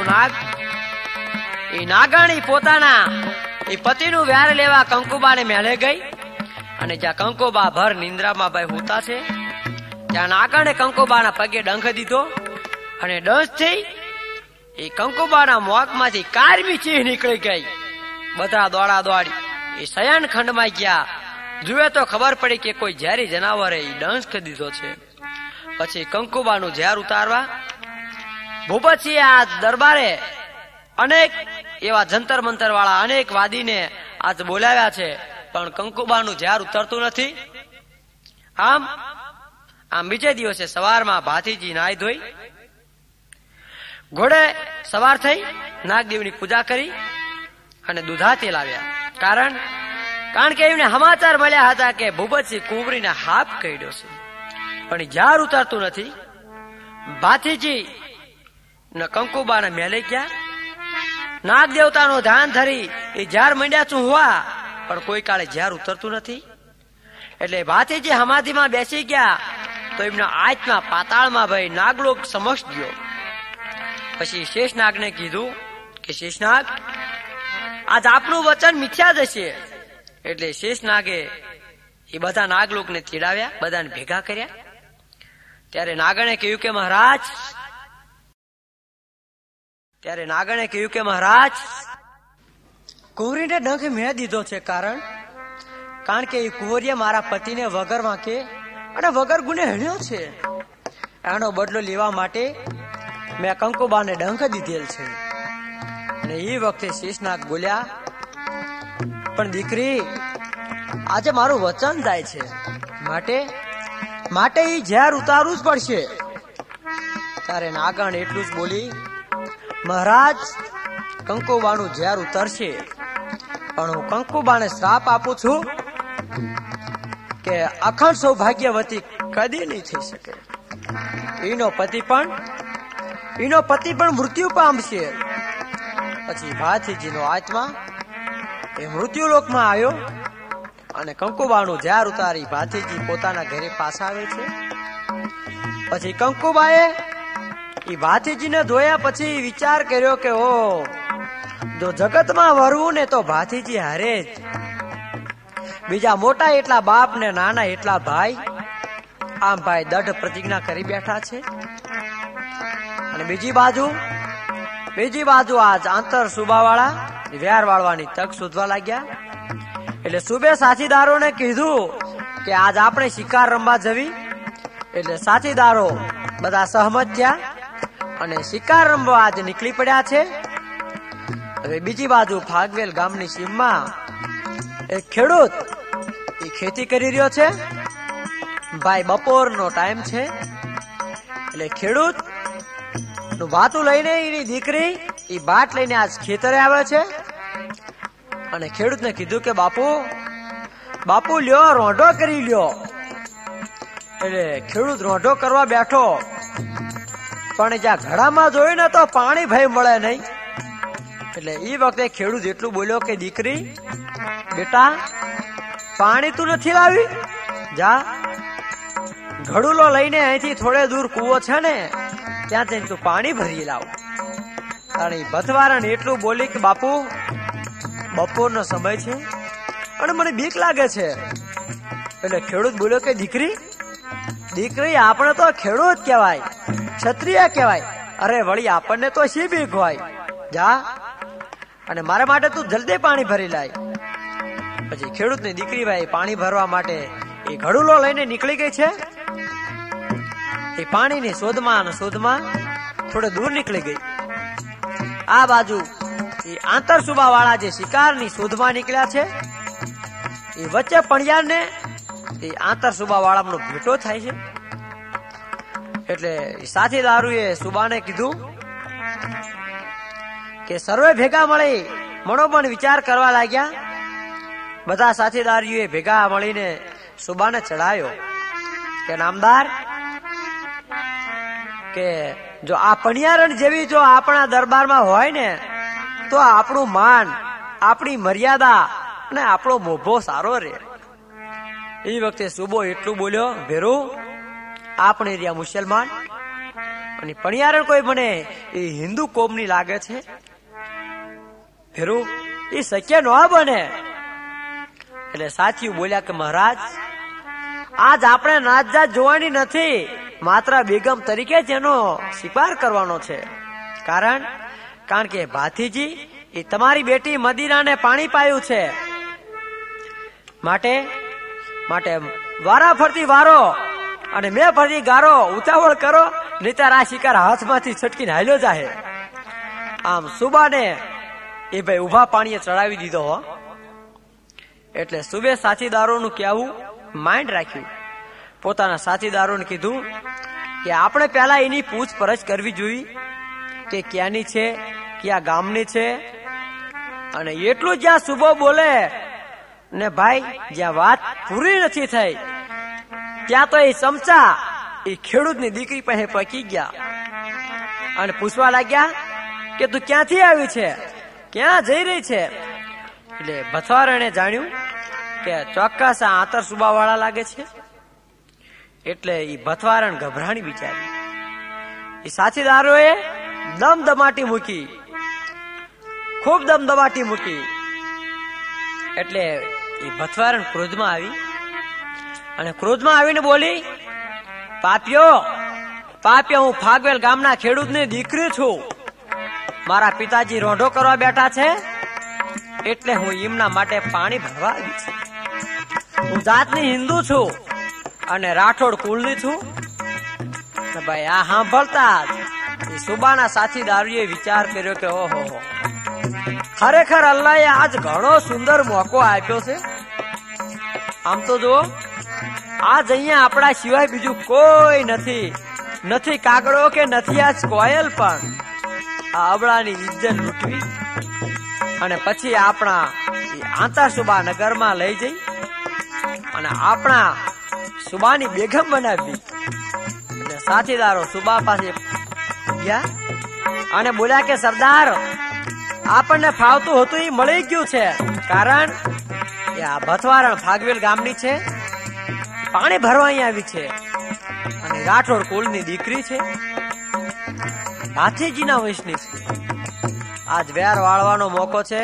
નાગણી પોતાના પતિનું વ્યાર લેવા કંકુબાને મેળે ગઈ. અને જ્યાં કંકુબા ભર નિંદ્રામાં ભાઈ હોતા છે ત્યાં નાગણે કંકુબાના પગે ડંખ દીધો અને ડંખથી એ કંકુબાના મોકમાંથી કારમી ચીહ નીકળી ગઈ. બધા દોડી એ શયનખંડમાં ગયા. જુએ તો ખબર પડી કે કોઈ ઝેરી જનાવરે એ ડંખ દીધો છે. પછી કંકુબાનું ઝેર ઉતારવા ભૂપતસિંહે આ દરબારે અનેક એવા જંતર મંતર વાળા અનેક વાદીને આજ બોલાવ્યા છે, પણ કંકુબાનું ઝાર ઉતરતું નથી. આમ બીજે દિવસે સવારમાં ભાતીજી નાઈ ધોઈ ઘોડે સવાર થઈ નાગદેવની પૂજા કરી અને દૂધા તેલ આવ્યા. કારણ કે એમને સમાચાર મળ્યા હતા કે ભૂપતસિંહ કુંવરીને હાપ કર્યો છે, પણ ઝાર ઉતરતું નથી. ભાતીજી કંકુબાને મેલે ગયા, નાગ દેવતાનું ધ્યાન ધરી એ ઝાર મંડ્યા ચૂહવા, પણ કોઈ કાળે ઝાર ઉતરતું નથી. એટલે ભાતીજી સમાધિમાં બેસી ગયા તો એમના આત્મા પાતાળમાં ભાઈ નાગલોક સમક્ષ ગયો. પછી શેષનાગને કીધું કે શેષનાગ, આજ આપનું વચન મિથ્યા જશે. એટલે શેષનાગે એ બધા નાગલોકને તેડાવ્યા, બધાને ભેગા કર્યા. ત્યારે નાગણે કહ્યું કે મહારાજ કુંવરીને ડંખ મેં દીધો છે, કારણ કે એ કુંવરીએ મારા પતિને વગર વાંકે અને વગર ગુને હણ્યો છે. એનો બદલો લેવા માટે મેં કંકુબાને ડંખ દીધેલ છે. અને એ વખતે શેષનાગ બોલ્યા, પણ દીકરી, આજે મારું વચન જાય છે, માટે એ ઝેર ઉતારવું જ પડશે. ત્યારે નાગણ એટલું જ બોલી, મહારાજ, કંકુબાનું ઝેર ઉતરશે, પણ હું કંકુબાને શ્રાપ આપું છું કે અખંડ સૌભાગ્યવતી કદી નહીં થઈ શકે. એનો પતિ પણ મૃત્યુ પામશે. પછી ભાતીજીનો આત્મા એ મૃત્યુલોકમાં આવ્યો અને કંકુબાનું ઝાર ઉતારી ભાતીજી પોતાના ઘરે પાછા આવે છે. પછી કંકુબાએ એ ભાતીજીને ધોયા પછી વિચાર કર્યો કે જો જગતમાં વરવું ને તો ભાતીજી હારે જ. બીજા મોટા એટલા બાપ ને નાના એટલા ભાઈ, આમ ભાઈ દઢ પ્રતિજ્ઞા કરી બેઠા છે. અને બીજી બાજુ આજ આંતર સુબા વાળા વ્યાર વાળવાની તક શોધવા લાગ્યા. એટલે સુબે સાથીદારોને કીધું કે આજ આપણે શિકાર રમવા જવી. એટલે સાથીદારો બધા સહમત થયા અને શિકાર રમવા આજ નીકળી પડ્યા છે. હવે બીજી બાજુ ફાગવેલ ગામની સીમમાં એક ખેડૂત એ ખેતી કરી રહ્યો છે. ભાઈ બપોરનો ટાઈમ છે, એટલે ખેડૂત નું ભાતું લઈને એની દીકરી એ બાટ લઈને આજ ખેતરે આવે છે. અને ખેડૂતને કીધું કે બાપુ લ્યો, રોંઢો કરી લ્યો. એટલે ખેડૂત રોંઢો કરવા બેઠો, પણ જ્યાં ઘડામાં જોયું ને તો પાણી ભાઈ મળે નહીં. એટલે એ વખતે ખેડૂત એટલું બોલ્યો કે દીકરી, બેટા, પાણી તું નથી લાવી, જા ઘડુલો લઈને અહીંથી થોડે દૂર કૂવો છે ને ત્યાં જઈને તું પાણી ભરી લાવ. અને ભથવારાને એટલું બોલી કે બાપુ, બપોરનો સમય છે અને મને બીક લાગે છે. એટલે ખેડૂત બોલ્યો કે દીકરી, આપણે તો ખેડૂત કહેવાય, ક્ષત્રિય કહેવાય. અરે વળી આપણને તો શી બીક હોય, જા અને મારા માટે તું જલ્દી પાણી ભરી લાય. પછી ખેડૂતની દીકરી ભાઈ પાણી ભરવા માટે એ ઘડુલો લઈને નીકળી ગઈ છે. એ પાણીની શોધમાં થોડે દૂર નીકળી ગઈ. આ બાજુ એ આંતર સુબા વાળા જે શિકારની શોધમાં નીકળ્યા છે, એ વચ્ચે પણિયારને એ આંતર સુબા વાળાનો ભેટો થાય છે. એટલે સાથીદારોએ સુબાને કીધું કે સર્વે ભેગા મળી મનોમન વિચાર કરવા લાગ્યા. બધા સાથીદારીઓએ ભેગા મળીને સુબાને ચડાયો કે નામદાર, કે જો આ પણિયારણ જેવી જો આપણા દરબારમાં હોય ને તો આપણું માન, આપણી મર્યાદા અને આપણો મોભો સારો રહે. એ વખતે સુબો એટલું બોલ્યો, ભેરુ, આપણે રહ્યા મુસલમાન અને પણિયારણ કોઈ મને એ હિન્દુ કોમની લાગે છે. ભેરુ, એ શક્ય ન બને. એટલે સાથીઓ બોલ્યા કે મહારાજ, આજ આપણે નાત જાત જોવાની નથી, માત્ર બેગમ તરીકે જ એનો શિકાર કરવાનો છે. કારણ કે ભાતીજી એ તમારી બેટી મદીનાને પાણી પાયું છે. માટે વારા ફરતી વારો અને મેં ફરતી ગારો ઉતાવળ કરો, નહીતર આ શિકાર હાથમાંથી છટકીને હાલ્યો જાહે. આમ સુબાને એ ભાઈ ઉભા પાણીએ ચડાવી દીધો હો. એટલે સુબે સાથીદારોનું કહેવું માઇન્ડ રાખ્યું. પોતાના સાથીદારોને કીધું કે આપણે પહેલા એની પૂછપરછ કરવી જોઈએ કે ક્યાંની છે, ક્યાં ગામની છે. અને એટલું જ્યાં સુબો બોલે ને ભાઈ જ્યાં વાત પૂરી નથી થઈ ત્યાં તો એ ચમચા એ ખેડૂતની દીકરી પાસે પકી ગયા અને પૂછવા લાગ્યા કે તું ક્યાંથી આવી છે, ક્યાં જઈ રહી છે. એટલે ભથવારણે જાણ્યું કે ચોક્કસ આ આંતર સુબા વાળા લાગે છે. એટલે એ ભથવારણ ગભરાણી બિચારી. એ સાથીદારોએ દમદમાટી મૂકી, ખૂબ દમદમાટી મૂકી. એટલે એ ભથવારણ ક્રોધમાં આવી અને ક્રોધમાં આવીને બોલી, પાપ્યો હું ફાગવેલ ગામના ખેડૂતની દીકરી છું. મારા પિતાજી રોંઢો કરવા બેઠા છે એટલે હું એમના માટે પાણી ભરવા આવી છું. હું જાતની હિન્દુ છું અને રાઠોડ કુળની છું. ભાઈ આ સાંભળતા જ સુબાના સાથીદારોએ વિચાર કર્યો કે ઓહો, ખરેખર અલ્લાહે આજ ઘણો સુંદર મોકો આપ્યો છે. આમ તો જુઓ, આજ અહીંયા આપણા સિવાય બીજું કોઈ નથી કાગડો કે નથી આજ કોયલ, પણ આ અબળાની ઇજ્જત લૂંટવી અને પછી આપણા આંતર સુબા નગરમાં લઈ જઈ અને આપણા સુબાની બેગમ બનાવી. સાથીદારો સુબા પાસે ગયા અને બોલ્યા કે સરદાર, આપણને ફાવતું હતું એ મળી ગયું છે. કારણ કે આ ભથવારણ ફાગવેલ ગામની છે, પાણી ભરવા અહીં આવી છે અને રાઠોડ કુળની દીકરી છે, હાથીજીના વંશની છે. આજ વેર વાળવાનો મોકો છે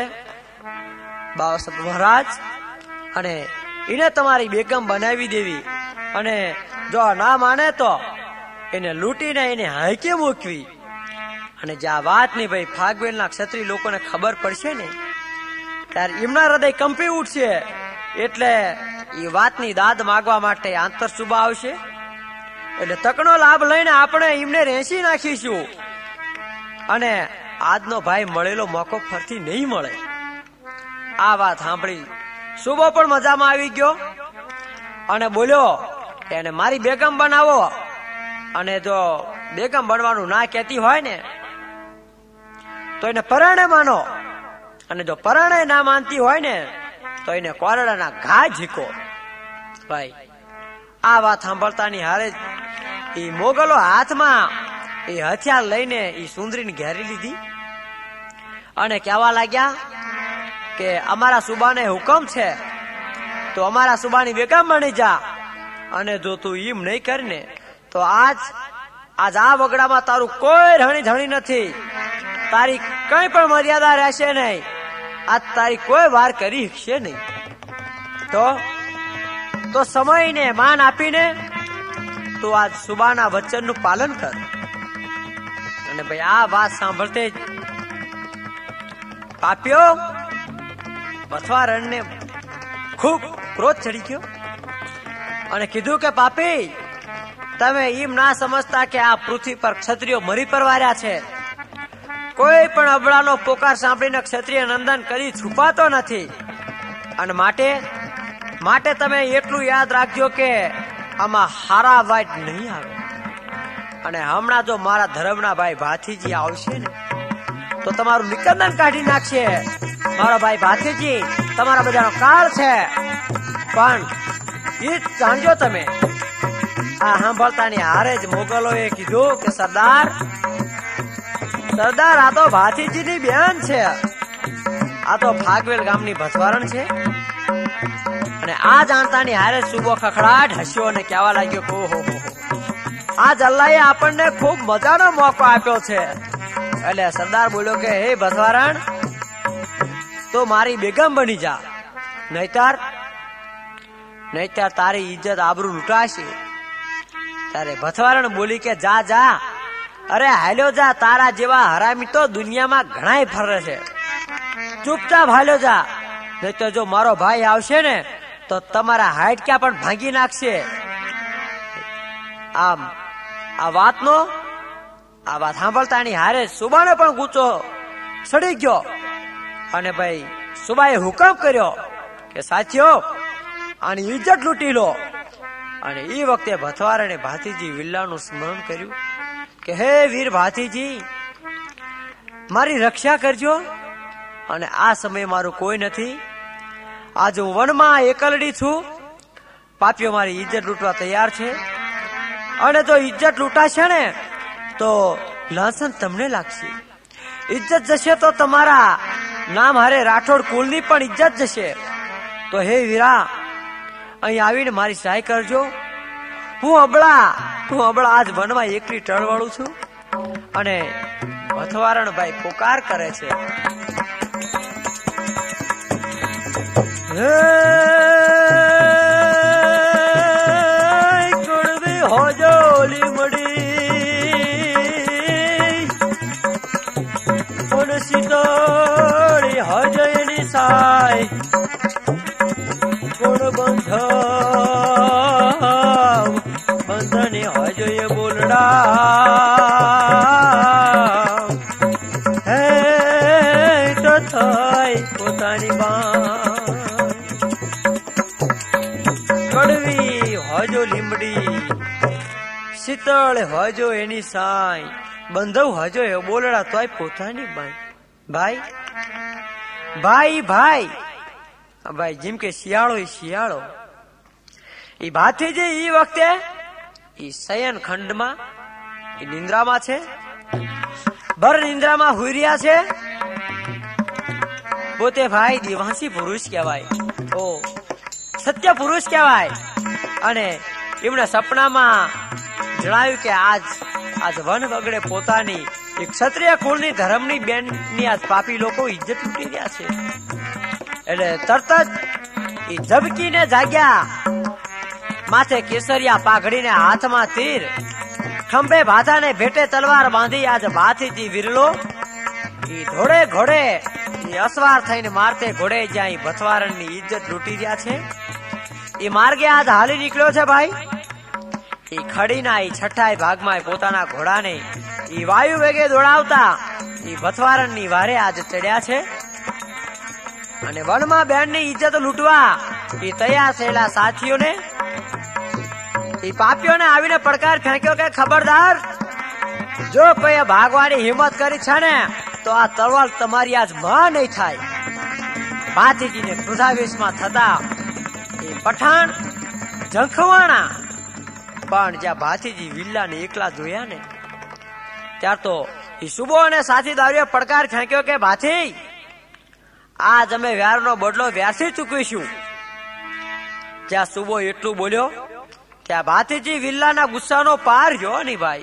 મહારાજ, અને એને તમારી બેગમ બનાવી દેવી. અને જો ના માને તો એને લૂંટીને એને હાઈકે મૂકવી. અને જે આ વાત ની ભાઈ ફાગવેલના ક્ષત્રિય લોકોને ખબર પડશે ને ત્યારે એમના હૃદય કંપી ઉઠશે. એટલે એ વાતની દાદ માગવા માટે આંતર સુબા આવશે. એટલે તકનો લાભ લઈને આપણે એમને રેંસી નાખીશું અને આજનો ભાઈ મળેલો મોકો ફરથી નહીં મળે. આ વાત સાંભળી સુબો પણ મજામાં આવી ગયો અને બોલ્યો એને મારી બેગમ બનાવો. અને જો બેગમ બનવાનું ના કહેતી હોય ને તો એને પરાણે માનો, અને જો પરાણે ના માનતી હોય ને તો એને કોરડાના ઘા ઝીકો. ભાઈ આ વાત સાંભળતાની હારે એ મોગલો હાથમાં એ હથિયાર લઈને એ સુંદરીને ઘેરી લીધી અને કહેવા લાગ્યા કે અમારા સુબાને હુકમ છે તો અમારા સુબાની બેગમ બની જા. અને જો તું એમ નહીં કરીને તો આજ આ વગડામાં તારું કોઈ રણી ધણી નથી, તારી કઈ પણ મર્યાદા રહેશે નહીં, આજ તારી કોઈ વાર કરી શકશે નહીં. તો સમયને માન આપીને તું આજ સુબાના વચનનું પાલન કર. અને ભાઈ આ વાત સાંભળતે જ પાપ્યો ભથવારણને ખૂબ ક્રોધ ચડી ગયો અને કીધું કે પાપી, તમે એમ ના સમજતા કે આ પૃથ્વી પર ક્ષત્રિયો મરી પરવાર્યા છે. કોઈ પણ અબળાનો પોકાર સાંભળીને ક્ષત્રિય નંદન કદી છુપાતો નથી. અને માટે તમે એટલું યાદ રાખજો કે આમાં હારા વાટ નહીં આવે. અને હમણાં જો મારા ધર્મના ભાઈ ભાથીજી આવશે ને તો તમારું નિકંદન કાઢી નાખશે. મારો ભાઈ ભાથીજી તમારા બધાનો કાળ છે, પણ એ જાણજો તમે. આ સાંભળતાની હારે જ મોગલોએ કીધું કે સરદાર આ તો ભાથીજીની બેન છે, આ તો ફાગવેલ ગામની ભથવારણ છે. અને આ જાણતાની હારે સુબો ખખડાટ હસ્યો અને કહેવા લાગ્યો કે ઓહો, આજ અલ્લાહે આપણને ખૂબ મજાનો મોકો આપ્યો છે. એટલે સરદાર બોલ્યો કે હે ભથવારણ, તો મારી બેગમ બની જા, નહીતર તારી ઇજ્જત આબરૂ લૂંટાશે. ત્યારે ભથવારણ બોલી કે જા, અરે હાલ્યો જા, તારા જેવા હરામી તો દુનિયામાં ઘણાય ફરે છે, ચૂપચાપ હાલ્યો જા. નહીં તો જો મારો ભાઈ આવશે ને તો તમારા હાઈટ ક્યાં પણ ભાંગી નાખશે. આમ આ વાત સાંભળતાની હારે સુબાને પણ ગુસ્સો ચડી ગયો અને ભાઈ સુબાએ હુકમ કર્યો કે સાથીઓ આની ઇજ્જત લૂંટી લો. અને એ વખતે ભથવારણે ભાતીજી વિલ્લાનું સ્મરણ કર્યું કે હે વીર ભાતીજી, મારી રક્ષા કરજો. અને આ સમયે મારું કોઈ નથી. આજ હું વનમાં એકલડી છું. પાપીઓ મારી ઇજ્જત લૂંટવા તૈયાર છે. અને જો ઇજ્જત લૂંટાશે ને તો લાંછન તમને લાગશે. ઇજ્જત જશે તો તમારા નામ હારે રાઠોડ કુળની પણ ઇજ્જત જશે. તો હે વીરા, અહીં આવીને મારી સહાય કરજો. હું અબળા આજ વનમાં એકલી ટળવાળું છું. અને ભથવારણ ભાઈ પોકાર કરે છે, કુળવી હોજો લીમડી, સીતોડી હોજો એની સાય, ગુણ બંધની હોજો એ બોલડા. હે તો થાય પોતાની કડવી હોજો લીમડી, શીતળ હોજો એની સાય, બંધવ હોજો એ બોલડા તોય પોતાની બાઈ. ભાઈ ભાઈ ભાઈ ભાઈ જેમ કે શિયાળો એ શિયાળો. એ ભાતીજી એ વખતે એ શયન ખંડમાં એ નિંદ્રામાં છે. ભર નિંદ્રામાં હુર્યા છે. પોતે ભાઈ દેવાંશી પુરુષ કહેવાય, ઓ સત્ય પુરુષ કહેવાય. અને એમના સપનામાં જણાવ્યું કે આજ વન વગડે પોતાની એક ક્ષત્રિય કુળની ધર્મની બેનની આજ પાપી લોકો ઇજ્જત લૂંટી રહ્યા છે. એટલે તરત જ એ ઝબકીને જાગ્યા. માથે કેસરિયા પાઘડીને હાથમાં તીર, ખંભે ભાથાને ભેટે તલવાર બાંધી આજ ભાતીજી વિરલો એ ઘોડે ઘોડે એ અસવાર થઈને મારતે ઘોડે જ્યાં એ ભથવારણની ઇજ્જત લૂંટી રહ્યા છે એ માર્ગે આજ હાલી નીકળ્યો છે. ભાઈ એ ખડીના એ છઠ્ઠા ભાગમાં પોતાના ઘોડાને એ વાયુ વેગે દોડાવતા એ ભથવારણની વારે આજ ચડ્યા છે. અને વનમાં બેનની ઇજ્જત લૂંટવા એ તૈયાર થયેલા સાથીઓને એ પાપીઓને આવીને પડકાર ફેંક્યો કે ખબરદાર, જો કોઈ ભાગવાની હિંમત કરી છે ને તો આ તલવાર તમારી આજ માં નહીં થાય. ભાતીજીને ક્રોધાવેશમાં થતા એ પઠાણ ઝંખવાણા. પણ જ્યાં ભાતીજી વિલ્લાને એકલા જોયા ને ત્યાર તો એ સુબો અને સાથીદારોએ પડકાર ફેંક્યો કે ભાથી, આજ અમે વ્યારનો બદલો વ્યારથી ચૂકવીશું. જ્યાં સુબો એટલું બોલ્યો ત્યાં ભાતીજી વિલ્લાના ગુસ્સાનો પાર જો ની ભાઈ.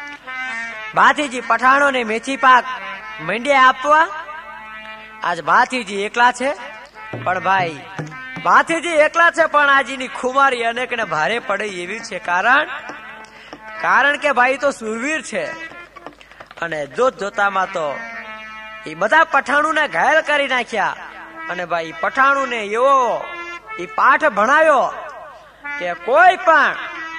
ભાતીજી પઠાણોને મેથી પાક મંડ્યા આપવા. આજ ભાતીજી એકલા છે, પણ ભાઈ ભાતીજી એકલા છે પણ આજની ખુમારી અનેકને ભારે પડે એવી છે. કારણ કે ભાઈ તો સુરવીર છે. અને જોતામાં તો એ બધા પઠાણુને ઘાયલ કરી નાખ્યા. અને ભાઈ પઠાણુને એવો એ પાઠ ભણાવ્યો કે કોઈ પણ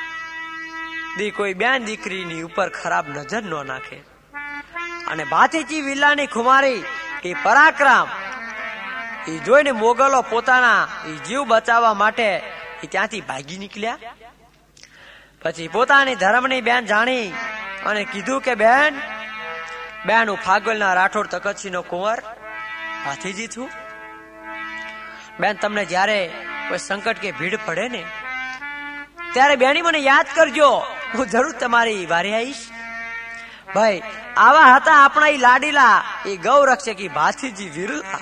કોઈ બેન દીકરીની ઉપર ખરાબ નજર ન નાખે. અને ભાતીજી વિલ્લાની ખુમારી એ પરાક્રમ એ જોઈને મોગલો પોતાના જીવ બચાવવા માટે ત્યાંથી ભાગી નીકળ્યા. પછી પોતાની ધર્મની બેન જાણી અને કીધું કે બેન હું ફાગલના રાઠોડ તકતસિંહનો કુંવર ભાતીજી છું. બેન તમને જયારે કોઈ સંકટ કે ભીડ પડે ને ત્યારે બેની મને યાદ કરજો, હું જરૂર તમારી વારે આવીશ. ભાઈ આવા હતા આપણા એ લાડીલા એ ગૌ રક્ષકી ભાતીજી વિરલા.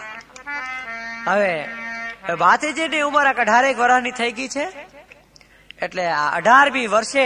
હવે ભાતીજીની ઉંમર 18 વર્ષની થઈ ગઈ છે. એટલે આ 18મી વર્ષે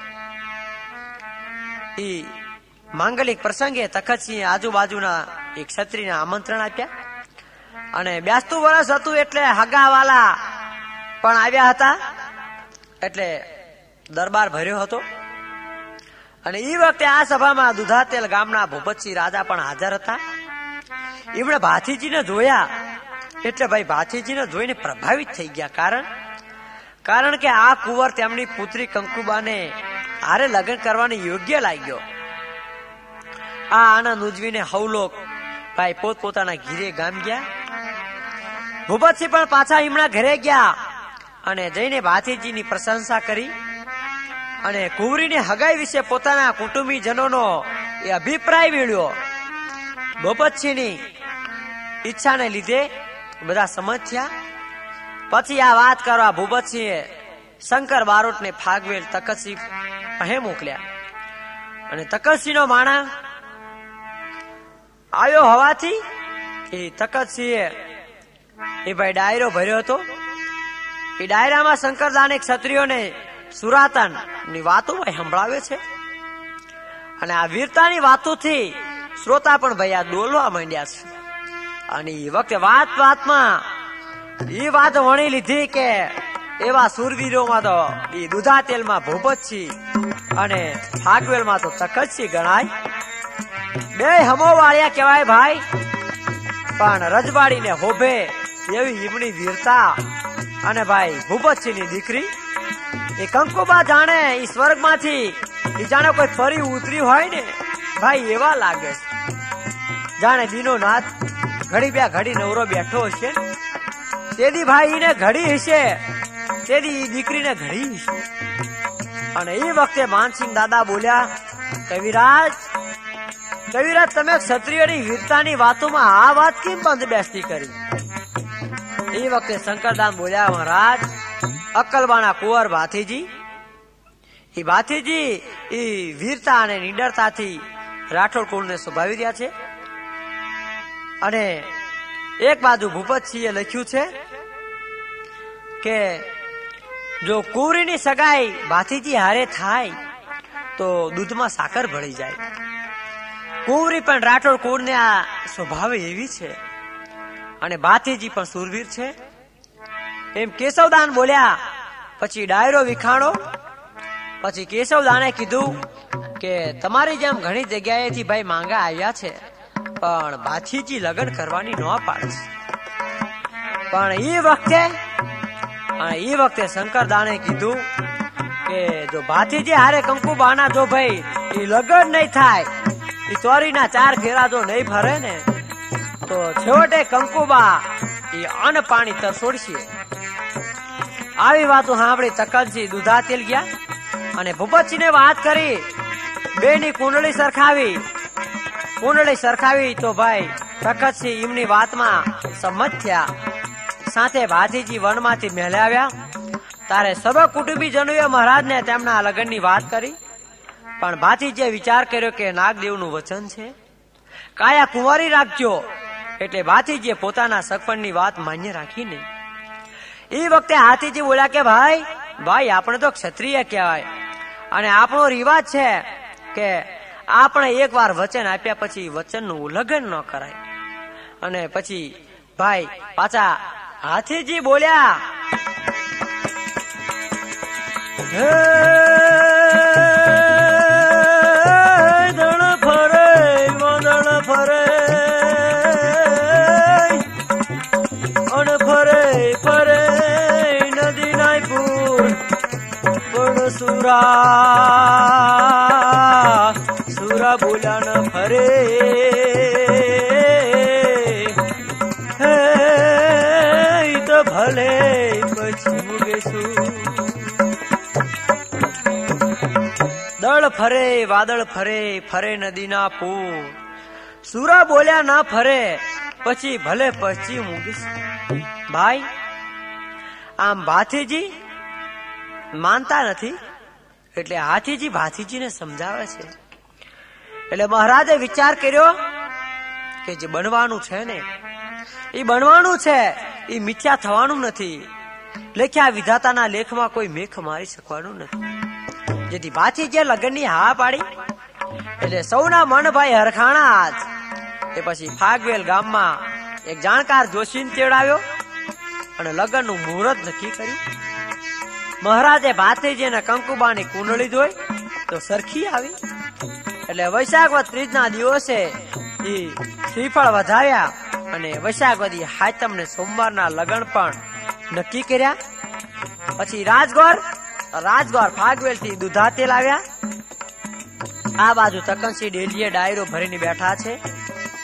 ઈ માંગલિક પ્રસંગે તખતસિંહ આજુબાજુના એક ક્ષત્રિયને આમંત્રણ આપ્યા. અને 82 વર્ષ હતું એટલે હગાવાલા પણ આવ્યા હતા. એટલે દરબાર ભર્યો હતો. અને એ વખતે આ સભામાં દુધાતેલ ગામના ભૂપતસિંહ રાજા પણ હાજર હતા. એમણે ભાતીજીને જોયા એટલે ભાઈ ભાતીજીને જોઈને પ્રભાવિત થઈ ગયા. કારણ કે આ કુંવર તેમની પુત્રી કંકુબાને હારે લગ્ન કરવાની યોગ્ય લાગ્યો. આ આનંદ ઉજવીને હવલોક ભાઈ પોતપોતાના ઘીરે ગામ ગયા. ભૂપતસિંહ પણ પાછા એમના ઘરે ગયા અને જઈને ભાથીજીની પ્રશંસા કરી અને કુંવરીની હગાઈ વિશે પોતાના કુટુંબીજનોનો એ અભિપ્રાય મેળવ્યો. ભૂપતસિંહની ઈચ્છાને લીધે બધા સંમત થયા. પછી આ વાત કરવા ભૂપતસિંહે શંકર બારોટને ફાગવેલ તખતસિંહ પહે મોકલ્યા અને તખતસિંહનો માણા આવ્યો હોવાથી એ તખતસિંહે એ ભાઈ ડાયરો ભર્યો હતો. એ ડાયરામાં શંકરદાને ક્ષત્રિયોને સુરાતન ની વાતો સંભળાવે છે અને આ વીરતાની વાતોથી શ્રોતા પણ ભાઈ આ ડોલવા માંડ્યા છે. અને એ વખતે વાતમાં એ વાત વણી લીધી કે એવા સુરવીરોમાં તો એ દૂધા તેલમાં ભૂપતસિંહ અને ફાગવેલમાં તો તખતસિંહ ગણાય. બે હમો વાળ્યા કહેવાય ભાઈ, પણ રજવાડીને હોભે એવી હિમની વીરતા. અને ભાઈ ભૂપતસિંહની દીકરી એ કંકુબા જાણે એ સ્વર્ગમાંથી એ જાણે કોઈ ફરી ઉતરી હોય ને ભાઈ એવા લાગે છે. જાણે દીનો નાથ ઘડી બે ઘડી નવરો બેઠો હશે તેથી ભાઈ એને ઘડી હશે, તેથી દીકરીને ઘડી હશે. અને એ વખતે માનસિંહ દાદા બોલ્યા, કવિરાજ તમે ક્ષત્રિયોની વીરતાની વાતોમાં આ વાત કેમ બંધ બેસતી કરી? એ વખતે શંકરદાન બોલ્યા, મહારાજ અક્કલબાના કુંવર ભાથીજી એ વીરતા અને નિડરતાથી રાઠોડ કુળને સ્વભાવી રહ્યા છે. અને એક બાજુ ભૂપતસિંહે લખ્યું છે કે જો કુંવરીની સગાઈ ભાથીજી હારે થાય તો દૂધમાં સાકર ભળી જાય. કુંવરી પણ રાઠોડ કુળને આ સ્વભાવ એવી છે અને ભાથીજી પણ સુરવીર છે એમ કેશવદાન બોલ્યા. પછી ડાયરો વિખાણો. પછી કેશવદાને કીધું કે તમારી જેમ ઘણી જગ્યાએથી ભાઈ માંગા આવ્યા છે, પણ ભાથીજી લગ્ન કરવાની ન પાડે છે. પણ એ વખતે શંકરદાને કીધું કે જો ભાથીજી હારે કંકુબાના જો ભાઈ એ લગ્ન નહીં થાય, એ ચોરીના 4 ફેરા જો નહીં ફરે ને તો છેવટે કંકુબા એ અન્ન પાણી તરસોડશે. આવી વાતો સાંભળી તખતસિંહ દૂધા તેલ ગયા અને ભૂપતસિંહને વાત કરી. બેની કુંડળી સરખાવી તો ભાઈ તખતસિંહ એમની વાતમાં સંમત થયા. સાથે ભાથીજી વનમાંથી મહેલે આવ્યા તારે સર્વ કુટુંબીજનોએ મહારાજને તેમના લગ્નની વાત કરી. પણ ભાથીજીએ વિચાર કર્યો કે નાગદેવનું વચન છે, કાયા કુંવારી રાખજો. એટલે ભાથીજીએ પોતાના સગપણની વાત માન્ય રાખી નહીં. એ વખતે હાથીજી બોલ્યા કે ભાઈ આપણે તો ક્ષત્રિય કહેવાય અને આપણો રિવાજ છે કે આપણે એકવાર વચન આપ્યા પછી વચનનું ઉલ્લંઘન ન કરાય. અને પછી ભાઈ પાછા હાથીજી બોલ્યા, દણ ફરે અણ ફરે નદી નાય પૂર પણ સુરા બોલ્યા ન ફરે. તો ભલે પછી મુગેશું. દળ ફરે વાદળ ફરે નદીના પૂર, સુરા બોલ્યા ના ફરે પછી ભલે પશ્ચિમ ઉગીશ. ભાઈ આમ ભાથીજી માનતા નથી એટલે હાથીજી ભાથીજીને સમજાવે છે. એટલે મહારાજે વિચાર કર્યો કે જે બનવાનું છે ને એ બનવાનું છે, એ મિથ્યા થવાનું નથી. લખ્યા વિધાતાના લેખમાં કોઈ મેખ મારી શકવાનું નથી. જેથી ભાથીજીએ લગ્નની હા પાડી એટલે સૌના મન ભાઈ હરખાણા. એ પછી ફાગવેલ ગામમાં એક જાણકાર જોશીને તેડાવ્યો અને લગ્નનું મુહૂર્ત નક્કી કર્યું. મહારાજે ભાથીજીને કંકુબાની કુંડળી જોઈ તો સરખી આવી. એટલે વૈશાખ વદ ત્રીજના દિવસે એ શ્રીફળ વધાવ્યા અને વૈશાખ વદી હાતમ ને સોમવારના લગ્ન પણ નક્કી કર્યા. પછી રાજગોર ફાગવેલ થી દૂધા તેલ આવ્યા. આ બાજુ તખતસિંહ ડેલીએ ડાયરો ભરીને બેઠા છે.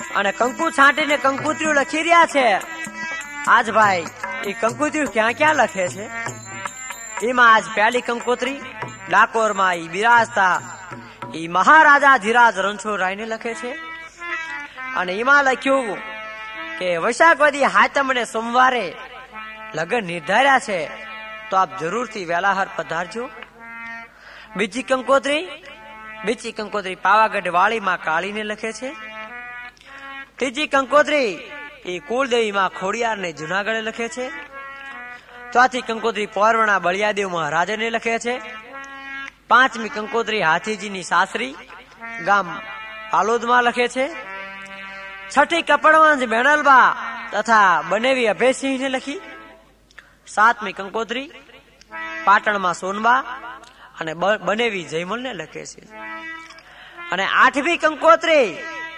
અને કંકુ છાંટીને કંકુત્રીઓ લખી રહ્યા છે. આજ ભાઈ એ કંકુત્રીઓ ક્યાં ક્યાં લખે છે? એમાં આજ પહેલી કંકોત્રી ડાકોરમાં ઈ બિરાજતા ઈ મહારાજા ધીરાજ રણછોડરાયને લખે છે. અને એમાં લખ્યું કે વૈશાખ વદી હાતમ ને સોમવારે લગ્ન નિર્ધાર્યા છે, તો આપ જરૂરથી વેલાહાર પધારજો. બીજી કંકોત્રી પાવાગઢ વાળીમાં કાળીને લખે છે. ત્રીજી કંકોત્રી એ કુળદેવીમાં ખોડિયાર ને જુનાગઢે લખે છે. ચોથી કંકોત્રી પોરવણા બળિયાદેવ મહારાજને લખે છે. પાંચમી કંકોત્રી હાથીજીની સાસરી ગામ પાલોદમાં લખે છે. છઠ્ઠી કપડવંશ બેણલબા તથા બનેવી અભયસિંહને લખી. સાતમી કંકોત્રી પાટણમાં સોનબા અને બનેવી જયમલને લખે છે. અને આઠમી કંકોત્રી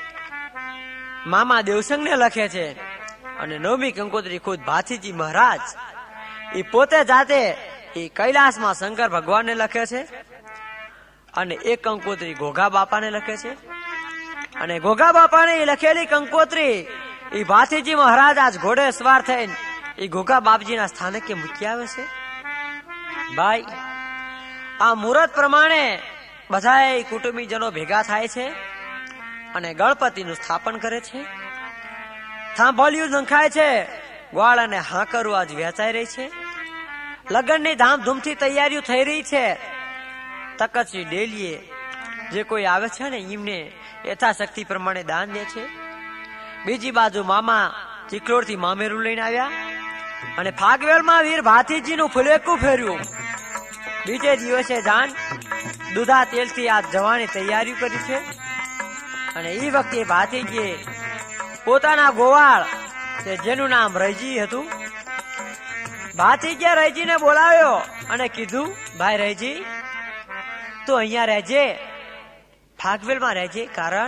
મામા દેવસંગને લખે છે. અને નવમી કંકોત્રી ખુદ ભાથીજી મહારાજ એ પોતે જાતે એ કૈલાસમાં શંકર ભગવાનને લખે છે. અને એક કંકોત્રી ઘોઘા બાપાને લખે છે. અને ઘોઘા બાપાને લખેલી કંકોત્રી એ ભાથીજી મહારાજ આજ ઘોડે સવાર થઈને એ ઘોઘા બાપજીના સ્થાનકે મૂકી આવે છે. ભાઈ આ મુહૂર્ત પ્રમાણે બધા કુટુંબીજનો ભેગા થાય છે અને ગણપતિનું સ્થાપન કરે છે. થાંભલિયું નંખાય છે, ગ્વાળ અને હાંકરું આજ વેચાઈ રહી છે. લગ્નની ધામધૂમથી તૈયારીઓ થઈ રહી છે. તકતશ્રી ડેલીએ જે કોઈ આવે છે ને એમને યથાશક્તિ પ્રમાણે દાન દે છે. બીજી બાજુ મામા ચિકલોડથી મામેરું લઈને આવ્યા અને ફાગવેલમાં વીર ભાથીજીનું ફુલેકું ફેર્યું. બીજે દિવસે જાન દૂધા તેલથી આ જવાની તૈયારી કરી છે. અને એ વખતે ભાથીજીએ પોતાના ગોવાળ જેનું નામ રૈજી હતું, ભાથીજીએ રૈજીને બોલાવ્યો અને કીધું, ભાઈ રૈજી તું અહીંયા રહેજે, ફાગવેલમાં રહેજે.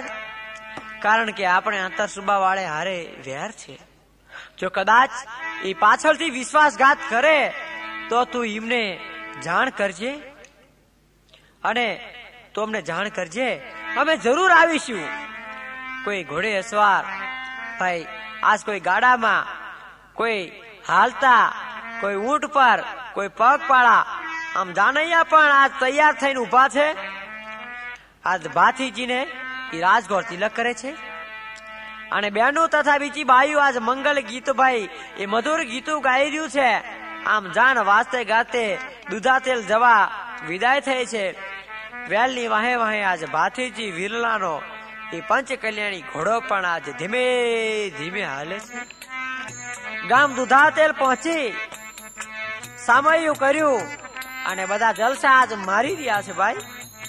કારણ કે આપણે આંતરસુબા વાળે હારે વેર છે. જો કદાચ એ પાછળથી વિશ્વાસઘાત કરે તો તું એમને જાણ કરજે અને તો અમને જાણ કરજે, અમે જરૂર આવીશું. કોઈ ઘોડે અસવાર ભાઈ આજ કોઈ ગાડામાં, કોઈ હાલતા, કોઈ ઊંટ પર, કોઈ પગપાળા, આમ જાનૈયા પણ આજ તૈયાર થઈને ઉભા છે. આજ ભાથીજીને એ રાજગોર તિલક કરે છે. અને બહેનો તથા બીજી બાઈઓ આજ મંગલ ગીત ભાઈ એ મધુર ગીતો ગાઈ રહ્યું છે. આમ જાણ વાજતે ગાતે દૂધાતેલ જવા વિદાય થઈ છે. વેલની વાહે વાહે આજ ભાથીજી વિરલાનો એ પંચ કલ્યાણી ઘોડો પણ આજ ધીમે ધીમે હાલે છે. ગામ દૂધાતેલ પહોંચી સામયું કર્યું અને બધા જલસા આજ મારી રહ્યા છે. ભાઈ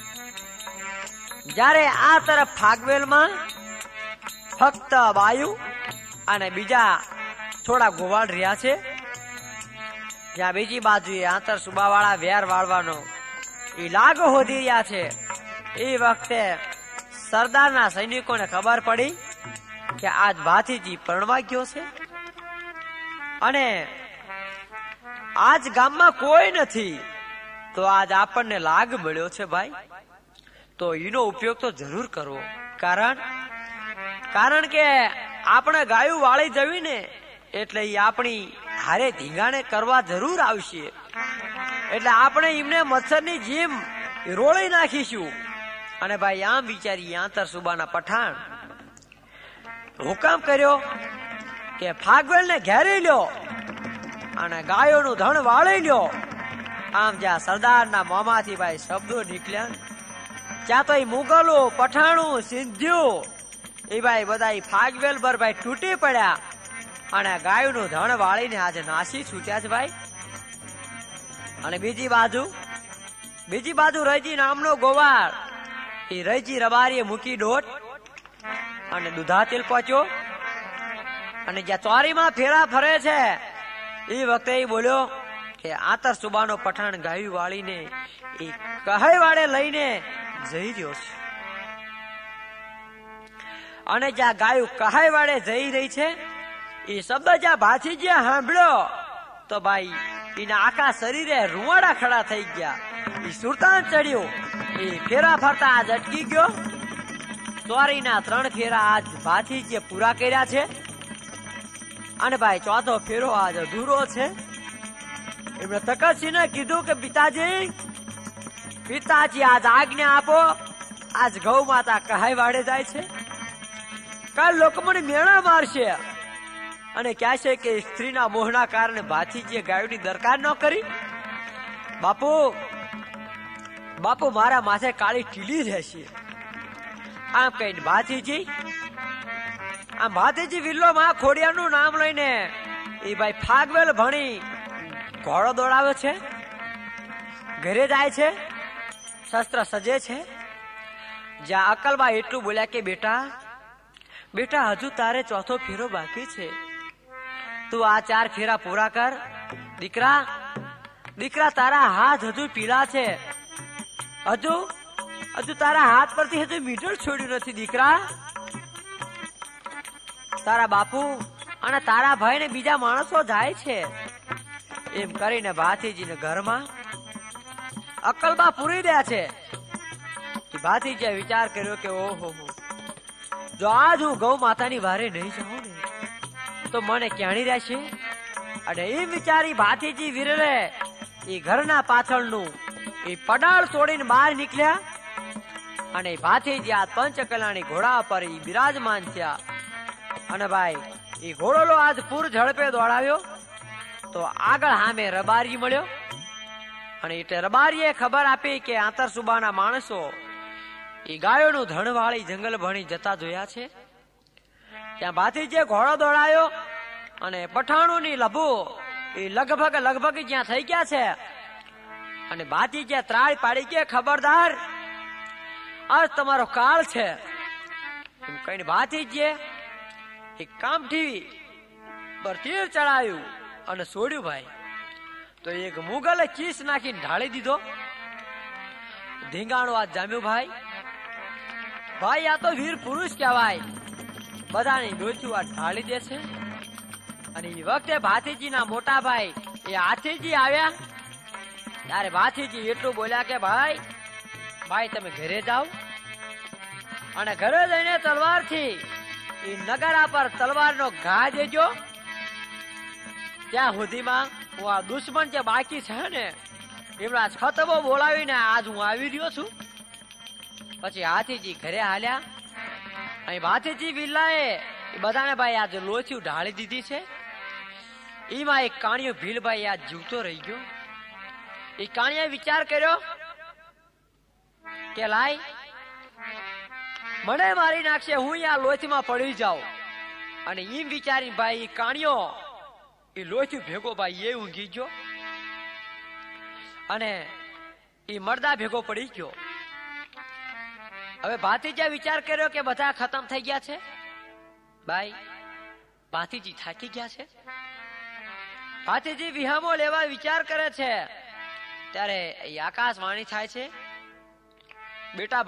જ્યારે આ તરફ ફાગવેલમાં ફક્ત બાયુ અને બીજા થોડા ગોવાળ રહ્યા છે, જ્યાં બીજી બાજુએ આંતરસુબા વાળા વેર વાળવાનો એ લાગો હોધી રહ્યા છે. એ વખતે સરદારના સૈનિકોને ખબર પડી કે આજ ભાથીજી પરણવા ગયો છે અને આજ ગામમાં કોઈ નથી, તો આજ આપણને લાગ મળ્યો છે. ભાઈ તો એનો ઉપયોગ તો જરૂર કરવો. કારણ કે આપણે ગાયું વાળી જવી ને એટલે એ આપણી હારે ધીંગાણે કરવા જરૂર આવશે. એટલે આપણે એમને મચ્છરની જેમ રોળી નાખીશું. અને ભાઈ આમ વિચારી આંતરસુબાના પઠાણ હુકમ કર્યો કે ફાગવેલ ને ઘેરી લ્યો અને ગાયોનું ધણ વાળી લ્યો. આમ જ્યાં સરદારના મોંમાંથી ભાઈ શબ્દો નીકળ્યા, ત્યાં તો એ મુગલો, પઠાણું, સિંધ્યું એ ભાઈ બધા ફાગવેલ પર ભાઈ તૂટી પડ્યા અને ગાયોનું ધણ વાળીને આજે નાસી છૂટ્યા છે. ભાઈ અને બીજી બાજુ રૈજી નામનો ગોવાળ એ રૈજી રબારીએ મૂકી દોટ અને દૂધાતેલ પહોંચ્યો. અને જ્યાં ચોરીમાં ફેરા ફરે છે એ વખતે એ બોલ્યો કે આંતરસુબાનો પઠાણ ગાયું વાળીને એ કહે વાળે લઈને જઈ રહ્યો છે. અને જ્યાં ગાયું કહે વાળે જઈ રહી છે એ શબ્દ જ્યાં ભાથીજીએ સાંભળ્યો તો ભાઈ એના આખા શરીરે રૂવાડા ખડા થઈ ગયા. એ સુરતાન ચડ્યો, એ ફેરા ફરતા આજ અટકી ગયો ચોરીના 3 ફેરા આજ ભાથીજીએ પૂરા કર્યા છે અને ભાઈ ચોથો ફેરો આજ અધૂરો છે. એમણે તકતસિંહને કીધું કે પિતાજી આજ આજ્ઞા આપો. આજ ગૌ માતા કહાઈ વાડે જાય છે. કાલ લોકો મને મેળા મારશે અને કહેશે કે સ્ત્રીના મોહના કારણે ભાથીજીએ ગાયોની દરકાર ન કરી. બાપુ મારા માથે કાળી ટીલી રહેશે. આમ કહીને ભાથીજી વિલ્લો માં ખોડિયારનું નામ લઈને એ ભાઈ ફાગવેલ ભણી ઘોડો દોડાવે છે, ઘરે જાય છે, શસ્ત્ર સજે છે. જ્યાં અકલબા એટલું બોલ્યા કે બેટા હજુ તારે ચોથો ફેરો બાકી છે. તું આ 4 ફેરા પૂરા કર. દીકરા તારા હાથ હજુ પીળા છે. હજુ તારા હાથ પરથી હજુ મીઠું છોડ્યું નથી દીકરા. તારા બાપુ અને તારા ભાઈ ને બીજા માણસો જાય છે. એમ કરીને ભાથીજીને ઘરમાં અકલબા પૂરી દે છે. ભાથીજીએ વિચાર કર્યો કે ઓહો, જો આજ હું ગૌ માતાની વારે નહીં જાઉં ને તો મને ક્યાંની રહેશે. અને એમ વિચારી ભાથીજી વીરરે એ ઘરના પાછળનું એ પડાળ તોડીને બહાર નીકળ્યા અને ભાથીજી આ પંચકલાની ઘોડા પર બિરાજમાન થયા. અને ભાઈ એ ઘોડો આજ પૂર ઝડપે દોડાવ્યો તો આગળ સામે રબારી મળ્યો અને એટલે રબારીએ ખબર આપી કે આંતરસુબાના માણસો એ ગાયોનું ધણ વાળી જંગલ ભણી જતા જોયા છે. ત્યાં ભાથીજીએ ઘોડો દોડાયો અને પઠાણોની લભુ એ લગભગ જ્યાં થઈ ગયા છે. અને ભાથીજીએ ત્રાળ પાડી કે ખબરદાર, આજ તમારો કાળ છે. એમ કહીને ભાથીજીએ એક કામઠી પર તીર ચડાયું અને છોડ્યું. ભાઈ તો એક મુગલે ચીસ નાખીને ઢાળી દીધો. ધીંગાણું આ જામ્યું. ભાઈ આ તો વીર પુરુષ કહેવાય. બધાની ડોચું આ ઢાળી દે છે. અને એ વખતે ભાથીજીના મોટા ભાઈ એ હાથીજી આવ્યા. ત્યારે ભાથીજી એટલું બોલ્યા કે ભાઈ તમે ઘરે જાઓ અને ઘરે જઈને તલવારથી એ નગારા પર તલવારનો ઘા દેજો. ત્યાં સુધીમાં હું આ દુશ્મન જે બાકી છે ને એમના ખતબો બોલાવીને આજ હું આવી રહ્યો છું. પછી હાથીજી ઘરે હાલ્યા. અહીં ભાથીજી વિલ્લાએ બધાને ભાઈ આજે લોચી ઢાળી દીધી છે. એમાં એક કાણિયો ભીલભાઈ આ જીવતો રહી ગયો. એ કાણિયાએ વિચાર કર્યો કે લાય મને મારી નાખશે, હું આ લોચીમાં પડી જાઉં. અને એમ વિચારી ભાઈ કાણિયો એ લોચી ભેગો ભાઈ એ ઊંઘી ગયો અને એ મરદા ભેગો પડી ગયો. હવે ભાતીજીએ વિચાર કર્યો કે બધા ખતમ થઈ ગયા છે. ભાઈ ભાતીજી થાકી ગયા છે. ભાતીજી વિહામો લેવા વિચાર કરે છે. ત્યારે આકાશવાણી થાય છે, બેટા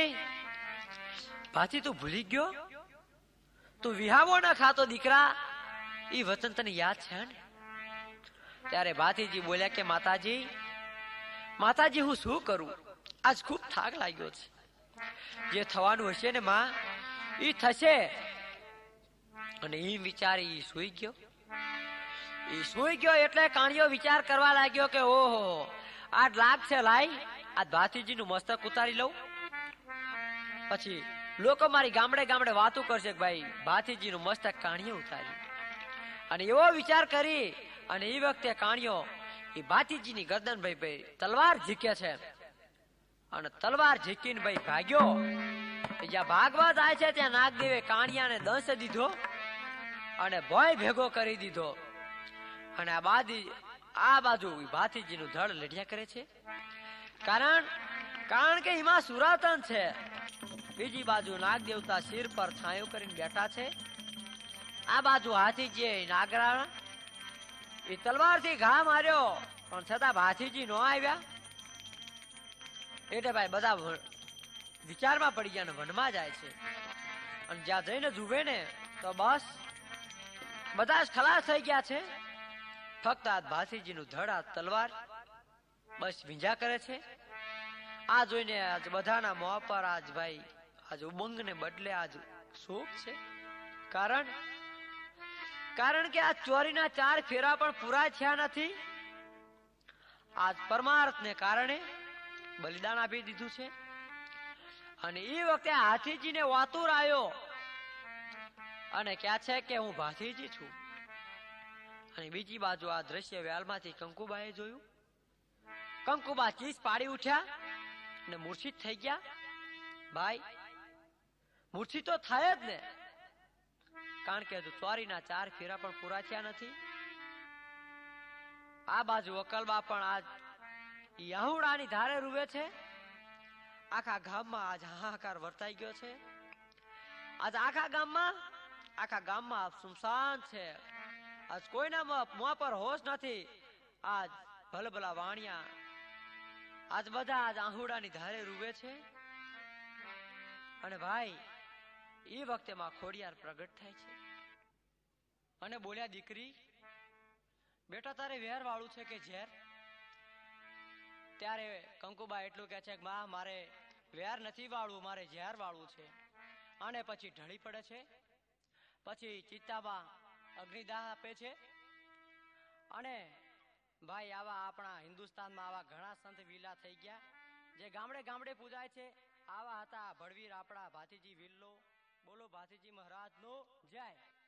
ભાથી તું ભૂલી ગયો? તું વિહામો ના ખાતો દીકરા, ઈ વચન તને યાદ છે ને? ત્યારે ભાતીજી બોલ્યા કે માતાજી હું શું કરું? આજ ખૂબ થાક લાગ્યો છે. જે થવાનું હશે ને માં ઈ થશે. અને ઈ વિચારી સુઈ ગયો. એટલે કાણિયો વિચાર કરવા લાગ્યો કે ઓહો આ લાગ છે, લાઈ આ ભાતીજી નું મસ્તક ઉતારી લઉં. પછી લોકો મારી ગામડે વાતો કરશે કે ભાઈ ભાતીજી નું મસ્તક કાણિયો ઉતાર્યું. અને એવો વિચાર કરી અને એ વખતે કાણિયો એ ભાતીજી ની ગરદન ભાઈ તલવાર ઝીકે છે. અને તલવાર ઝીકીને ભાઈ ભાગ્યો. જ્યાં ભાગવા જાય છે ત્યાં નાગદેવે કાણિયાને દંશ દીધો અને ભય ભેગો કરી દીધો. અને આ બાજુ ભાતીજી નું ધડ લડ્યા કરે છે. કારણ કે એમાં સુરાતન છે. બીજી બાજુ નાગ દેવતા શિર પર છાંયો કરીને બેઠા છે. આ બાજુ હાથીજી નાગરા એ તલવાર થી ઘા માર્યો પણ છતાં ભાથીજી નો આવ્યા. એટલે ભાઈ બધા વિચારમાં પડી ગયા ને વનમાં જાય છે. અને જ્યાં જઈને જુએ ને તો બસ બધા જ ખલાસ થઈ ગયા છે. ફક્ત આ ભાથીજી નું ધડ આ તલવાર બસ ભીંજા કરે છે. આ જોઈને આજ બધાના મોં પર આજ ભાઈ આજ ઉમંગ ને બદલે આજ શોક છે. કારણ કે આ ચોરીના 4 ફેરા પણ પૂરા થયા નથી. આજ પરમાર્થને કારણે બલિદાન આપી દીધું છે. અને એ વખતે હાથીજીને વાતુર આવ્યો અને ક્યાં છે કે હું ભાથીજી છું. અને બીજી બાજુ આ દ્રશ્ય વ્યાલમાંથી કંકુબાએ જોયું. કંકુબા ચીસ પાડી ઉઠ્યા અને મૂર્છિત થઈ ગયા. ભાઈ મૂર્છિત તો થાય જ ને, કારણ કે ચોરીના 4 ફેરા પણ પૂરા થયા નથી. આ બાજુ અકલબા પણ આજ યાહુડાની ધારે રૂવે છે. આખા ગામમાં આજ હાહાકાર વર્તાઈ ગયો છે. આજ આખા ગામમાં સુમસાન છે. આજ કોઈના મોં પર હોશ નથી. આજ ભલભલા વાણિયા આજ બધા આજ આહુડાની ધારે રૂવે છે. અને ભાઈ એ વખતે માં ખોડિયાર પ્રગટ થાય છે અને બોલ્યા, દીકરી બેટા તારે વેર વાળું છે કે ઝેર? ત્યારે કંકુબા એટલું કહે છે કે માં મારે વેર નથી વાળવું, મારે ઝેર વાળવું છે. અને પછી ઢળી પડે છે. પછી ચિત્તાબા અગ્નિદાહ આપે છે. અને ભાઈ આવા આપણા હિન્દુસ્તાનમાં આવા ઘણા સંત વિલા થઈ ગયા જે ગામડે ગામડે પૂજાય છે. આવા હતા ભડવીર આપણા ભાતીજી વિલ્લો. બોલો ભાતીજી મહારાજ નો જય.